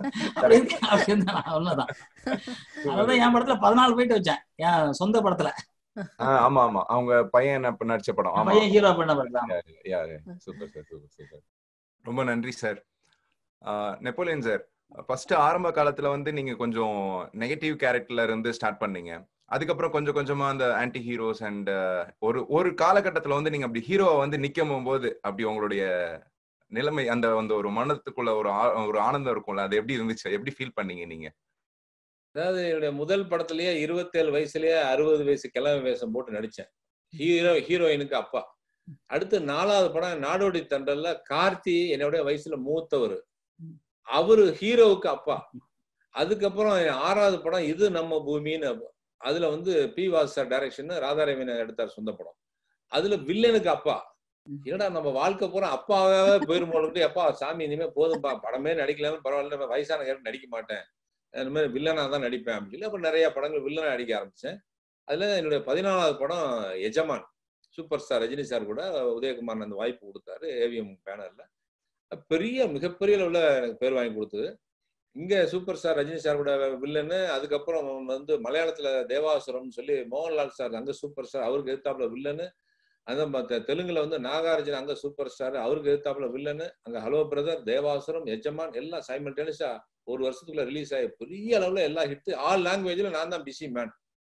அவ்வளவுதான். அதான் என் படத்துல பதினாலு ஃபைட் வச்சேன், என் சொந்த படத்துல. ஆமா ஆமா, அவங்க பையன் நடிச்ச படம். ஆமா, பையன் ஹீரோ பண்ண படம். யாரு? Super sir, super super. ரொம்ப நன்றி சார். நெப்போலியன் சார், ஃபர்ஸ்ட் ஆரம்ப காலத்துல வந்து நீங்க கொஞ்சம் நெகட்டிவ் கேரக்டர்ல இருந்து ஸ்டார்ட் பண்ணீங்க. அதுக்கப்புறம் கொஞ்சம் கொஞ்சமா அந்த ஆன்டி ஹீரோஸ் அண்ட் ஒரு ஒரு காலகட்டத்துல வந்து நீங்க அப்படி ஹீரோவை வந்து நிக்கும் போது அப்படி உங்களுடைய நிலைமை, அந்த வந்து ஒரு மனத்துக்குள்ள ஒரு ஒரு ஆனந்தம் இருக்கும்ல, அது எப்படி இருந்துச்சு? எப்படி ஃபீல் பண்ணீங்க நீங்க? அதாவது என்னுடைய முதல் படத்திலேயே இருபத்தேழு வயசுலயே அறுபது வயசு கிழமை வேஷம் போட்டு நடிச்சேன், ஹீரோ ஹீரோயினுக்கு அப்பா. அடுத்து நாலாவது படம் நாடோடி தண்டல்ல கார்த்தி என்னுடைய வயசுல மூத்தவர், அவரு ஹீரோவுக்கு அப்பா. அதுக்கப்புறம் ஆறாவது படம் இது நம்ம பூமின்னு, அதுல வந்து பி வாசா டைரக்ஷன், ராதாரவின் எடுத்தார் சொந்த படம். அதுல வில்லனுக்கு அப்பா. என்னடா நம்ம வாழ்க்கை பூரா அப்பாவே போயிரும் போல, அப்பா சாமி இனிமே போதும்பா, படமே நடிக்கலாம பரவாயில்ல, வயசான கேரக்டர் நடிக்க மாட்டேன், அந்த மாதிரி வில்லனா தான் நடிப்பேன் அப்படின்னு சொல்லி அப்புறம் நிறைய படங்கள் வில்லனா நடிக்க ஆரம்பிச்சேன். அதுல என்னுடைய பதினாலாவது படம் எஜமான், சூப்பர் ஸ்டார் ரஜினி சார் கூட உதயகுமார் அந்த வாய்ப்பு கொடுத்தாரு ஏவிஎம் பேனர்ல. பெரிய மிகப்பெரிய அளவுல எனக்கு பேர் வாங்கி கொடுத்தது. இங்க சூப்பர் ஸ்டார் ரஜினி சார் கூட வில்லன்னு, அதுக்கப்புறம் வந்து மலையாளத்துல தேவாசுரம்னு சொல்லி மோகன்லால் சார் அங்க சூப்பர் ஸ்டார், அவருக்கு எதிர்த்தாப்புல வில்லன்னு. அந்த தெலுங்குல வந்து நாகார்ஜுன அங்க சூப்பர் ஸ்டார், அவருக்கு எதிர்த்தாப்புல வில்லன்னு. அங்க ஹலோ பிரதர், தேவாசுரம், எஜமான் எல்லாம் சைமல்டேனியஸா ஒரு வருஷத்துக்குள்ள ரிலீஸ் ஆகி பெரிய அளவுல எல்லா ஹிட், ஆல் லாங்குவேஜ்ல நான் தான் பிஸி மேன்.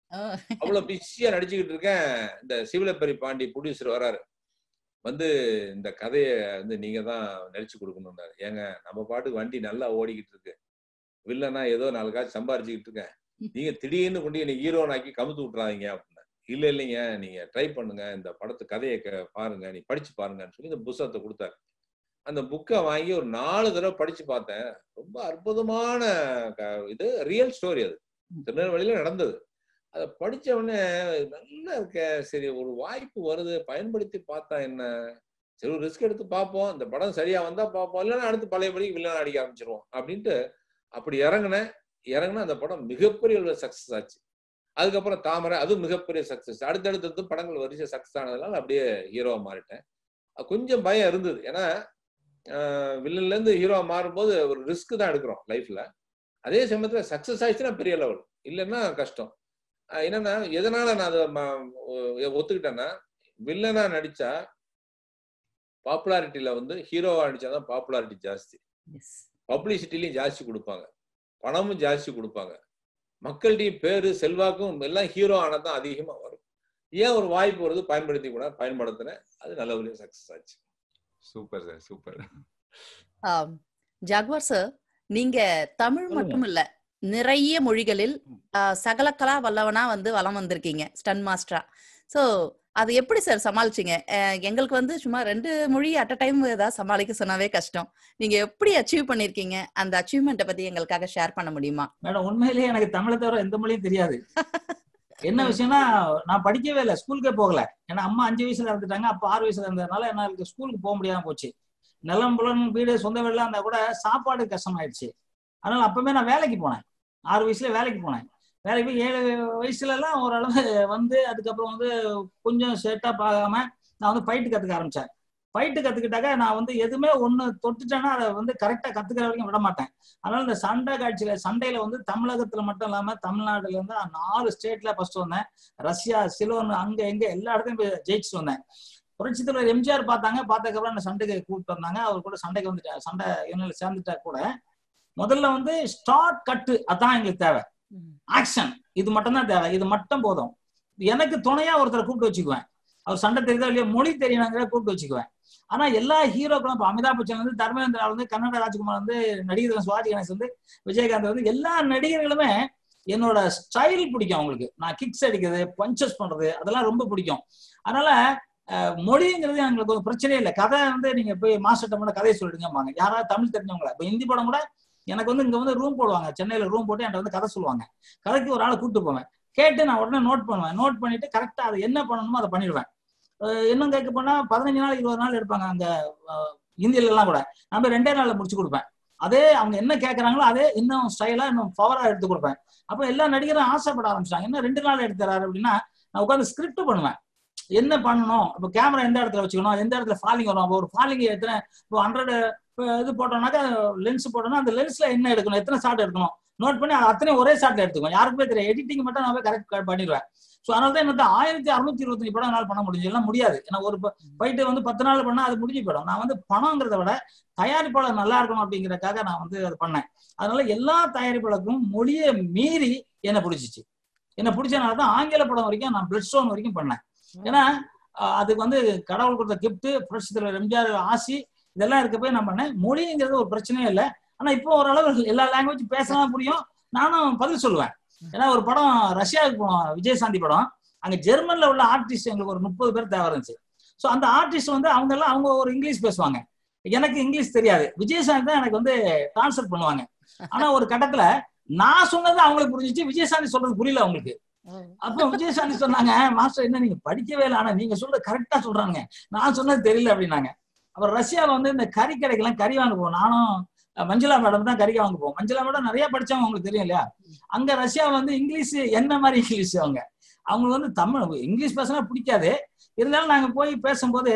அவ்வளவு பிஸியா நடிச்சுக்கிட்டு இருக்கேன். இந்த சிவலப்பரி பாண்டி ப்ரொடியூசர் வராரு, வந்து இந்த கதையை வந்து நீங்க தான் நடிச்சு கொடுக்கணும்னாரு. ஏங்க நம்ம பாட்டுக்கு வண்டி நல்லா ஓடிக்கிட்டு இருக்கு, வில்லனா ஏதோ நாலு காசு சம்பாரிச்சுக்கிட்டு இருக்கேன், நீங்க திடீர்னு கொண்டு என்னை ஹீரோன் ஆக்கி கமுத்து விட்டுறாதீங்க அப்படின்னா. இல்ல இல்லைங்க, நீங்க ட்ரை பண்ணுங்க, இந்த படத்து கதையை பாருங்க, நீ படிச்சு பாருங்கன்னு சொல்லி இந்த புத்தகத்தை கொடுத்தாரு. அந்த புக்கை வாங்கி ஒரு நாலு தடவை படிச்சு பார்த்தேன். ரொம்ப அற்புதமான இது, ரியல் ஸ்டோரி, அது திருநெல்வேலியில நடந்தது. அதை படிச்ச உடனே நல்லா இருக்க, சரி ஒரு வாய்ப்பு வருது, பயன்படுத்தி பார்த்தா என்ன, சரி ஒரு ரிஸ்க் எடுத்து பார்ப்போம், இந்த படம் சரியா வந்தா பார்ப்போம், இல்லைன்னா அடுத்து பழையபடி வில்லன் அடிக்க ஆரம்பிச்சிருவோம் அப்படின்ட்டு அப்படி இறங்கினேன். இறங்கினா அந்த படம் மிகப்பெரிய ஒரு சக்சஸ் ஆச்சு. அதுக்கப்புறம் தாமரை, அதுவும் மிகப்பெரிய சக்சஸ். அடுத்தடுத்து படங்கள் வரிசை சக்சஸ் ஆனதுனால அப்படியே ஹீரோவா மாறிட்டேன். கொஞ்சம் பயம் இருந்தது, ஏன்னா வில்லன்ல இருந்து ஹீரோவா மாறும்போது ஒரு ரிஸ்க் தான் எடுக்கிறோம் லைஃப்ல. அதே சமயத்துல சக்சஸ் ஆயிடுச்சுன்னா பெரிய லெவல், இல்லைன்னா கஷ்டம். என்னன்னா எதனால நான் அதை ஒத்துக்கிட்டேன்னா, வில்லனா நடிச்சா பாப்புலாரிட்டியில வந்து ஹீரோவா நடிச்சாதான் பாப்புலாரிட்டி ஜாஸ்தி, பப்ளிசிட்டிலையும் ஜாஸ்தி கொடுப்பாங்க, பணமும் ஜாஸ்தி கொடுப்பாங்க, மக்களுடைய பேரு செல்வாக்கும் எல்லாம் ஹீரோ ஆனதான் அதிகமா வரும். ஏன் ஒரு வாய்ப்பு வருது, பயன்படுத்தி கூட பயன்படுத்தினேன், அது நல்ல சக்சஸ் ஆச்சு. Super sir, super. Jaguar sir, நீங்க தமிழ் மட்டும் இல்ல, நிறைய மொழிகளில் சகல கலா வல்லவனா வந்து வலம் வந்திருக்கீங்க, ஸ்டன் மாஸ்டரா. சோ அது எப்படி சார் சமாளிச்சீங்க? எங்களுக்கு வந்து சும்மா ரெண்டு மொழி அட் அ டைம் ஏதாவது சமாளிக்க சொன்னாவே கஷ்டம். நீங்க எப்படி அச்சீவ் பண்ணிருக்கீங்க? அந்த அச்சீவ்மெண்ட்டை பத்தி எங்களுக்காக ஷேர் பண்ண முடியுமா? மேடம், உண்மையிலேயே எனக்கு தமிழை தவிர எந்த மொழியும் தெரியாது. என்ன விஷயம்னா, நான் படிக்கவே இல்லை, ஸ்கூலுக்கே போகல. ஏன்னா அம்மா அஞ்சு வயசுல இருந்துட்டாங்க, அப்ப ஆறு வயசுல இருந்ததுனால எனக்கு ஸ்கூலுக்கு போக முடியாம போச்சு. நிலம் புலன் வீடு சொந்த வீடுலாம் இருந்தா கூட சாப்பாடு கஷ்டமாயிடுச்சு. அதனால அப்பவே நான் வேலைக்கு போனேன், ஆறு வயசுல வேலைக்கு போனேன். வேலைக்கு போய் ஏழு வயசுல எல்லாம் ஓரளவு வந்து அதுக்கப்புறம் வந்து கொஞ்சம் செட்டப் ஆகாம நான் வந்து ஃபைட்டு கத்துக்க ஆரம்பிச்சேன். ஃபைட்டு கத்துக்கிட்டாக்க நான் வந்து எதுவுமே ஒண்ணு தொட்டுட்டேன்னா அதை வந்து கரெக்டா கத்துக்கிற வரைக்கும் விட மாட்டேன். அதனால இந்த சண்டை காட்சியில சண்டையில வந்து தமிழகத்துல மட்டும் இல்லாம தமிழ்நாடுல இருந்து நாலு ஸ்டேட்ல ஃபர்ஸ்ட் வந்தேன். ரஷ்யா, சிலோன், அங்க எங்க எல்லா இடத்தையும் போய் ஜெயிச்சுட்டு வந்தேன். புரட்சி தலைவர் எம்ஜிஆர் பார்த்தாங்க, பார்த்ததுக்கப்புறம் அந்த சண்டைக்கு கூப்பிட்டு வந்தாங்க. அவர் கூட சண்டைக்கு வந்துட்டேன், சண்டை என்ன சேர்ந்துட்டா கூட முதல்ல வந்து ஸ்டார்ட் கட்டு அதான் எங்களுக்கு தேவை, ஆக்ஷன் இது மட்டும் தான் தேவை, இது மட்டும் போதும். எனக்கு துணையா ஒருத்தரை கூப்பிட்டு வச்சுக்குவேன், அவர் சண்டை தெரியுதா இல்லையா, மொழி தெரியணுங்கிற கூப்பிட்டு வச்சுக்குவேன். ஆனா எல்லா ஹீரோக்களும் இப்போ அமிதாப் பச்சன் வந்து, தர்மேந்திரா வந்து, கன்னட ராஜ்குமார் வந்து, நடிகர்கள் சிவாஜி கணேசன் வந்து, விஜயகாந்த் வந்து, எல்லா நடிகர்களுமே என்னோட ஸ்டைல் பிடிக்கும் அவங்களுக்கு. நான் கிக்ஸ் அடிக்கிறது, பஞ்சஸ் பண்றது அதெல்லாம் ரொம்ப பிடிக்கும். அதனால மொழிங்கிறது எங்களுக்கு ஒரு பிரச்சனையே இல்லை. கதை வந்து நீங்க போய் மாஸ்டர் கூட கதையை சொல்லிடுங்க, யாராவது தமிழ் தெரிஞ்சவங்களா. இப்போ ஹிந்தி படம் கூட எனக்கு வந்து இங்க வந்து ரூம் போடுவாங்க, சென்னையில ரூம் போட்டு என்கிட்ட வந்து கதை சொல்லுவாங்க. கதைக்கு ஒரு ஆளை கூப்பிட்டு போவேன், கேட்டு நான் உடனே நோட் பண்ணுவேன். நோட் பண்ணிட்டு கரெக்டா அதை என்ன பண்ணணுமோ அதை பண்ணிடுவேன். இன்னும் கேட்க போனா பதினஞ்சு நாள் இருபது நாள் எடுப்பாங்க அங்க ஹிந்தியில எல்லாம் கூட, நம்ம ரெண்டே நாள்ல முடிச்சு கொடுப்பேன். அதே அவங்க என்ன கேட்கறாங்களோ அதே இன்னும் ஸ்டைலா இன்னும் பவரா எடுத்து கொடுப்பேன். அப்ப எல்லா நடிகரும் ஆசைப்பட ஆரம்பிச்சிட்டாங்க, என்ன ரெண்டு நாள் எடுத்துறாரு அப்படின்னா, நான் உட்காந்து ஸ்கிரிப்ட் பண்ணுவேன், என்ன பண்ணணும், இப்போ கேமரா எந்த இடத்துல வச்சுக்கணும், எந்த இடத்துல ஃபாலிங் வரும், அப்போ ஒரு ஃபாலிங் எத்தனை, இப்போ ஹண்ட்ரட் இது போட்டோம்னாக்கா லென்ஸ் போட்டோம்னா அந்த லென்ஸ்ல என்ன எடுக்கணும், எத்தனை ஷாட் எடுக்கணும் நோட் பண்ணி அத்தனை ஒரே ஷாட்ல எடுத்துக்கணும். யாருக்குமே தெரியும், எடிட்டிங் மட்டும் நான் கரெக்ட் பண்ணிடுவேன். ஸோ அதனால தான் என்ன ஆயிரத்தி அறுநூத்தி இருபத்தஞ்சு படம் நாள் பண்ண முடிஞ்சு, எல்லாம் முடியாது. ஏன்னா ஒரு ஃபைட்டு வந்து பத்து நாள் பண்ணா அது முடிஞ்சு போயிடும். நான் வந்து பணங்கிறத விட தயாரிப்பாளர் நல்லா இருக்கணும் அப்படிங்கிறதுக்காக நான் வந்து அது பண்ணேன். அதனால எல்லா தயாரிப்பாளருக்கும் மொழியை மீறி என்ன பிடிச்சிச்சு. என்ன பிடிச்சனால தான் ஆங்கில படம் வரைக்கும் நான் பிளட் ஸ்டோன் வரைக்கும் பண்ணேன். ஏன்னா அதுக்கு வந்து கடவுள் கொடுத்த கிஃப்ட், புரட்சி தலைவர் எம்ஜிஆர் ஆசி இதெல்லாம் இருக்க போய் நான் பண்ணேன். மொழிங்கிறது ஒரு பிரச்சனையே இல்லை. ஆனா இப்போ ஓரளவு எல்லா லாங்குவேஜ் பேசலாம் புரியும், நானும் பதில் சொல்லுவேன். ஏன்னா ஒரு படம் ரஷ்யாவுக்கு போனோம், விஜயசாந்தி படம், அங்க ஜெர்மன்ல உள்ள ஆர்டிஸ்ட் எங்களுக்கு ஒரு முப்பது பேர் தேவை இருந்துச்சு. ஸோ அந்த ஆர்டிஸ்ட் வந்து அவங்க எல்லாம் அவங்க ஒரு இங்கிலீஷ் பேசுவாங்க, எனக்கு இங்கிலீஷ் தெரியாது. விஜயசாந்தி தான் எனக்கு வந்து டிரான்ஸ்லேட் பண்ணுவாங்க. ஆனா ஒரு கட்டத்துல நான் சொன்னது அவங்களுக்கு புரிஞ்சிச்சு, விஜயசாந்தி சொல்றது புரியல அவங்களுக்கு. அப்ப விஜயசாந்தி சொன்னாங்க, மாஸ்டர் என்ன நீங்க படிக்கவே இல்லை, ஆனா நீங்க சொல்றது கரெக்டா சொல்றாங்க, நான் சொன்னது தெரியல அப்படின்னாங்க. அப்புறம் ரஷ்யாவில் வந்து இந்த கறி கடைக்கெல்லாம் கறி வாங்க போவோம், நானும் மஞ்சுளா மேடம் தான் கறிக்க வாங்க போவோம். மஞ்சுளா மேடம் நிறைய படிச்சவங்க, உங்களுக்கு தெரியும் இல்லையா. அங்க ரஷ்யாவில் வந்து இங்கிலீஷ் என்ன மாதிரி இங்கிலீஷ், அவங்க அவங்களுக்கு வந்து தமிழ் இங்கிலீஷ் பேசினா பிடிக்காது. இருந்தாலும் நாங்க போய் பேசும்போது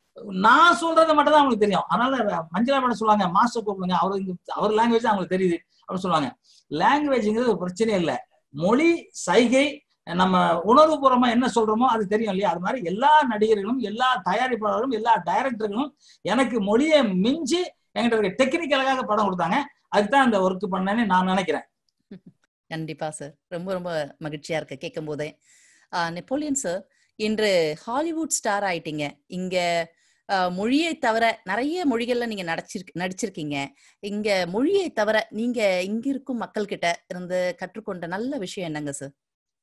நான் சொல்றது மட்டும் தான் அவங்களுக்கு தெரியும். அதனால மஞ்சுளா மேடம் சொல்லுவாங்க, மாஸ்டர் கூப்பிடுங்க, அவரு அவர் லாங்குவேஜ் அவங்களுக்கு தெரியுது அப்படின்னு சொல்லுவாங்க. லாங்குவேஜ்ங்கிறது ஒரு பிரச்சனையே இல்லை, மொழி சைகை நம்ம உணர்வுபூர்வமா என்ன சொல்றோமோ அது தெரியும் இல்லையா. அது மாதிரி எல்லா நடிகர்களும் எல்லா தயாரிப்பாளர்களும் எல்லா டைரக்டர்களும் எனக்கு மொழியை மிஞ்சி என்கிட்ட இருக்க டெக்னிக்கலாக படம் கொடுத்தாங்க. அதுதான் அந்த ஒர்க் பண்ணேன்னு நான் நினைக்கிறேன். கண்டிப்பா சார். ரொம்ப ரொம்ப மகிழ்ச்சியா இருக்கு கேட்கும் போதே. நெப்போலியன் சார், இன்று ஹாலிவுட் ஸ்டார் ஆயிட்டீங்க. இங்க மொழியை தவிர நிறைய மொழிகள்ல நீங்க நடிச்சிருக்க நடிச்சிருக்கீங்க. இங்க மொழியை தவிர நீங்க இங்க இருக்கும் மக்கள் கிட்ட இருந்து கற்றுக்கொண்ட நல்ல விஷயம் என்னங்க சார்?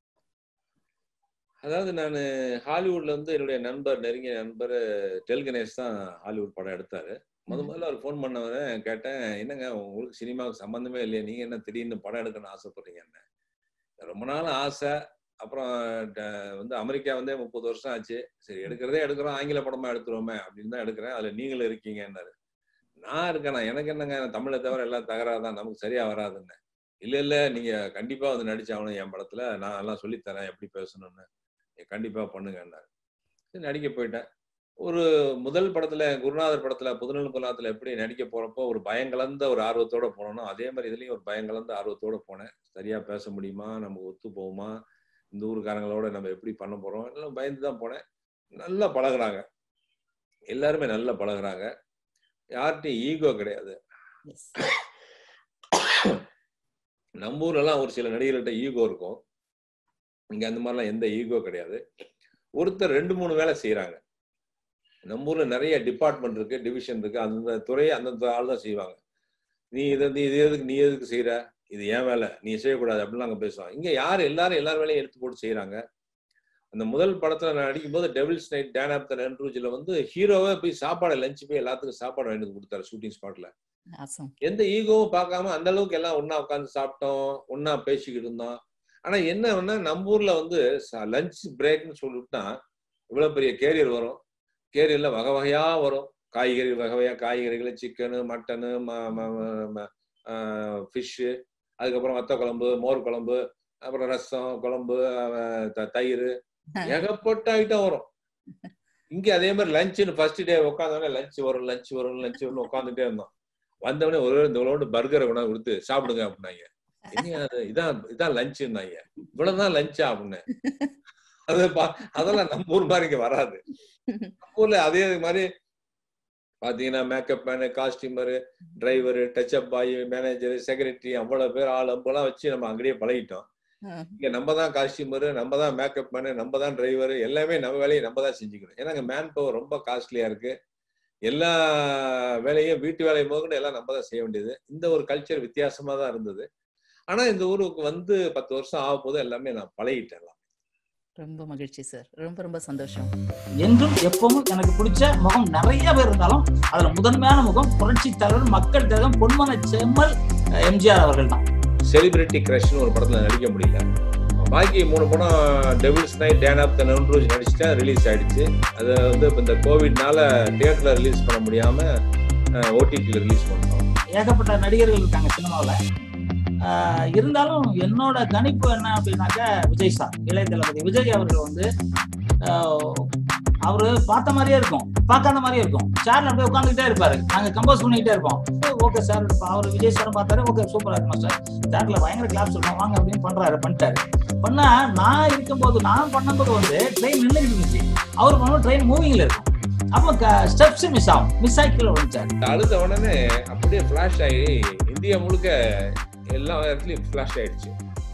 அதாவது நான் ஹாலிவுட்ல வந்து என்னுடைய நண்பர், நெருங்கிய நண்பர் டெல் கணேஷ் தான் ஹாலிவுட் படம் எடுத்தாரு. முத முதல்ல அவர் ஃபோன் பண்ணவரை கேட்டேன், என்னங்க உங்களுக்கு சினிமாவுக்கு சம்பந்தமே இல்லையா, நீங்க என்ன திடீர்னு படம் எடுக்கணும்னு ஆசைப்படுறீங்க? என்ன ரொம்ப நாள் ஆசை. அப்புறம் வந்து அமெரிக்கா வந்து முப்பது வருஷம் ஆச்சு. சரி எடுக்கிறதே எடுக்கிறோம், ஆங்கில படமா எடுத்துருவோமே அப்படின்னு தான் எடுக்கிறேன். அதுல நீங்களும் இருக்கீங்கன்னாரு. நான் இருக்கேண்ணா, எனக்கு என்னங்க தமிழை தவிர எல்லாம் தகராறு தான், நமக்கு சரியா வராதுன்னு. இல்ல இல்ல நீங்க கண்டிப்பா வந்து நடிச்சாகணும் என் படத்துல, நான் எல்லாம் சொல்லித்தரேன் எப்படி பேசணும்னு, கண்டிப்பா பண்ணுங்கன்னாரு. சரி நடிக்க போயிட்டேன். ஒரு முதல் படத்துல குருநாதர் படத்துல புதுநெல் புலாத்துல எப்படி நடிக்க போறப்போ ஒரு பயங்கலந்த ஒரு ஆர்வத்தோட போனோம், அதே மாதிரி இதுலயும் ஒரு பயங்கலந்த ஆர்வத்தோட போனேன். சரியா பேச முடியுமா, நமக்கு ஒத்து போகுமா, இந்த ஊருக்காரங்களோட நம்ம எப்படி பண்ண போறோம் எல்லாம் பயந்து தான் போனேன். நல்லா பழகுறாங்க, எல்லாருமே நல்லா பழகுறாங்க, யார்கிட்டையும் ஈகோ கிடையாது. நம்ம ஊர்ல எல்லாம் ஒரு சில நடிகர்கள்ட்ட ஈகோ இருக்கும், இங்க அந்த மாதிரிலாம் எந்த ஈகோ கிடையாது. ஒருத்தர் ரெண்டு மூணு வேலை செய்யறாங்க. நம்ம ஊர்ல நிறைய டிபார்ட்மெண்ட் இருக்கு, டிவிஷன் இருக்கு, அந்த துறையை அந்தந்த ஆள் தான் செய்வாங்க. நீ இதை நீ இது எதுக்கு நீ எதுக்கு செய்யற, இது ஏன் வேலை, நீ செய்யக்கூடாது அப்படிலாம் அங்க பேசுவாங்க. இங்க யாரு எல்லாரும் எல்லாரும் வேலையும் எடுத்து போட்டு செய்யறாங்க. அந்த முதல் படத்துல நான் நடிக்கும் போது Devils' Night Dawn of the ரென்ட்ரூஜ்ல வந்து ஹீரோவே போய் சாப்பாடு லஞ்ச் போய் எல்லாத்துக்கும் சாப்பாடு வாங்கிட்டு கொடுத்தாரு ஷூட்டிங் ஸ்பாட்ல. எந்த ஈகோவும் பார்க்காம அந்த அளவுக்கு எல்லாம் ஒன்னா உட்காந்து சாப்பிட்டோம், ஒன்னா பேசிக்கிட்டு இருந்தோம். ஆனா என்ன நம்ம ஊர்ல வந்து லஞ்ச் பிரேக்னு சொல்லிட்டா இவ்வளவு பெரிய கேரியர் வரும், கேரியர்ல வகை வகையா வரும், காய்கறி வகை வகையா காய்கறிகள், சிக்கனு, மட்டனு, ஃபிஷ்ஷு, அதுக்கப்புறம் வத்த குழம்பு, மோர் குழம்பு, அப்புறம் ரசம், குழம்பு, தயிர், ஏகப்பட்ட ஐட்டம் வரும். இங்க அதே மாதிரி லஞ்சுன்னு ஃபர்ஸ்ட் டே உட்காந்தோடனே லஞ்ச் வரும் லஞ்ச் வரும் லஞ்ச் வரும்னு உட்காந்துட்டே இருந்தோம். வந்தவொடனே ஒரு இந்த பர்கரை கொண்டாந்து கொடுத்து சாப்பிடுங்க அப்படின்னாங்க. இதான் இதான் லஞ்சுன்னாங்க. இவ்வளவுதான் லஞ்சா அப்படின்னு. அது அதெல்லாம் நம்ம ஊர் மாதிரி இங்க வராது. நம்ம ஊர்ல அதே மாதிரி பாத்தீங்கன்னா makeup man, costumer, driver, touch up boy, manager, secretary, அவ்வளவு பேர் ஆள் அம்பெல்லாம் வச்சு நம்ம அங்கேயே பழகிட்டோம். இங்க நம்ம தான் காஸ்டியூமரு, நம்ம தான் மேக்கப் மேனு, நம்ம தான் டிரைவரு, எல்லாமே நம்ம வேலையை நம்ம தான் செஞ்சுக்கணும். ஏன்னா இங்க மேன் பவர் ரொம்ப காஸ்ட்லியா இருக்கு. எல்லா வேலையும் வீட்டு வேலையை முதல்ல எல்லாம் நம்ம தான் செய்ய வேண்டியது. இந்த ஒரு கல்ச்சர் வித்தியாசமா தான் இருந்தது. ஆனா இந்த ஊருக்கு வந்து பத்து வருஷம் ஆக போது எல்லாமே நான் பழகிட்டேன். ரொம்ப மகிழ்ச்சி சார், ரொம்ப ரொம்ப சந்தோஷம். என்றும் எப்பவும் எனக்கு பிடிச்ச முகம் நிறைய பேர் இருந்தாலும் அதுல முதன்மையான முகம் புரட்சி தலைவர், மக்கள் திலகம், பொன்மன செம்மல் எம்ஜிஆர் அவர்கள் தான். செலிபிரிட்டி கிரஷ்னு ஒரு படத்துல நடிக்க முடியல. பாக்கி மூணு படம் Devils' Night, Dawn of the ரென்ட்ரூஜ் நடிச்சுட்டா ரிலீஸ் ஆயிடுச்சு. அதை வந்து இப்போ இந்த கோவிட்னால தியேட்டர்ல ரிலீஸ் பண்ண முடியாம ஓடிடியில் ரிலீஸ் பண்ணோம். ஏகப்பட்ட நடிகர்கள் இருக்காங்க சினிமாவில். இருந்தாலும் என்னோட கணிப்பு என்ன அப்படின்னாக்க விஜய் சார், இளைய தளபதி விஜய் அவர்கள் வந்து அவரு பார்த்த மாதிரியே இருக்கும், பார்க்காத மாதிரியே இருக்கும். சேர்ல அப்படியே உட்காந்துக்கிட்டே இருப்பாரு, நாங்க கம்போஸ் பண்ணிக்கிட்டே இருப்போம். ஓகே சார், அவர் விஜய் சார் பார்த்தாரு, ஓகே சூப்பரா இருக்கும் சார், சேர்ல பயங்கர கிளாப்ஸ் இருக்கும், வாங்க அப்படின்னு பண்றாரு. பண்ணிட்டாரு. பண்ணா நான் இருக்கும்போது நான் பண்ணும்போது வந்து ட்ரெயின் நின்றுட்டு இருந்துச்சு, அவர் பண்ணும்போது ட்ரெயின் மூவிங்ல இருக்கும். அப்ப ஸ்டெப்ஸ் மிஸ் ஆகும், மிஸ் ஆகி கீழே விழுந்தாரு. அடுத்த உடனே அப்படியே பிளாஷ் ஆகி இந்தியா முழுக்க எல்லா இடத்துலயும் ஃபிளாஷ் ஆயிடுச்சு.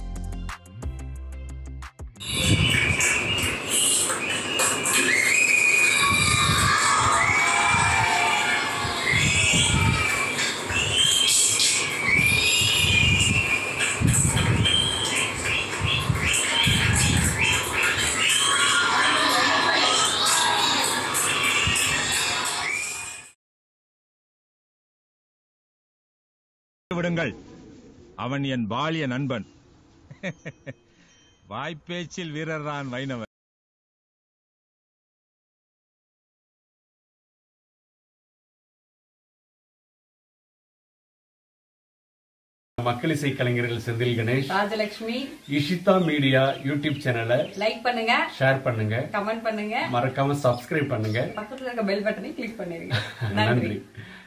விடுங்கள், அவன் என் பாலிய நண்பன். வாய்ப்பேச்சில் வீரர் தான் வைணவன். மக்கள் இசை கலைஞர்கள் செந்தில் கணேஷ், ராஜலட்சுமி, இஷிதா மீடியா யூடியூப் சேனலை லைக் பண்ணுங்க, ஷேர் பண்ணுங்க, கமெண்ட் பண்ணுங்க, மறக்காம சப்ஸ்கிரைப் பண்ணுங்க, பக்கத்துல இருக்க பெல் பட்டனை கிளிக் பண்ணிருங்க. நன்றி.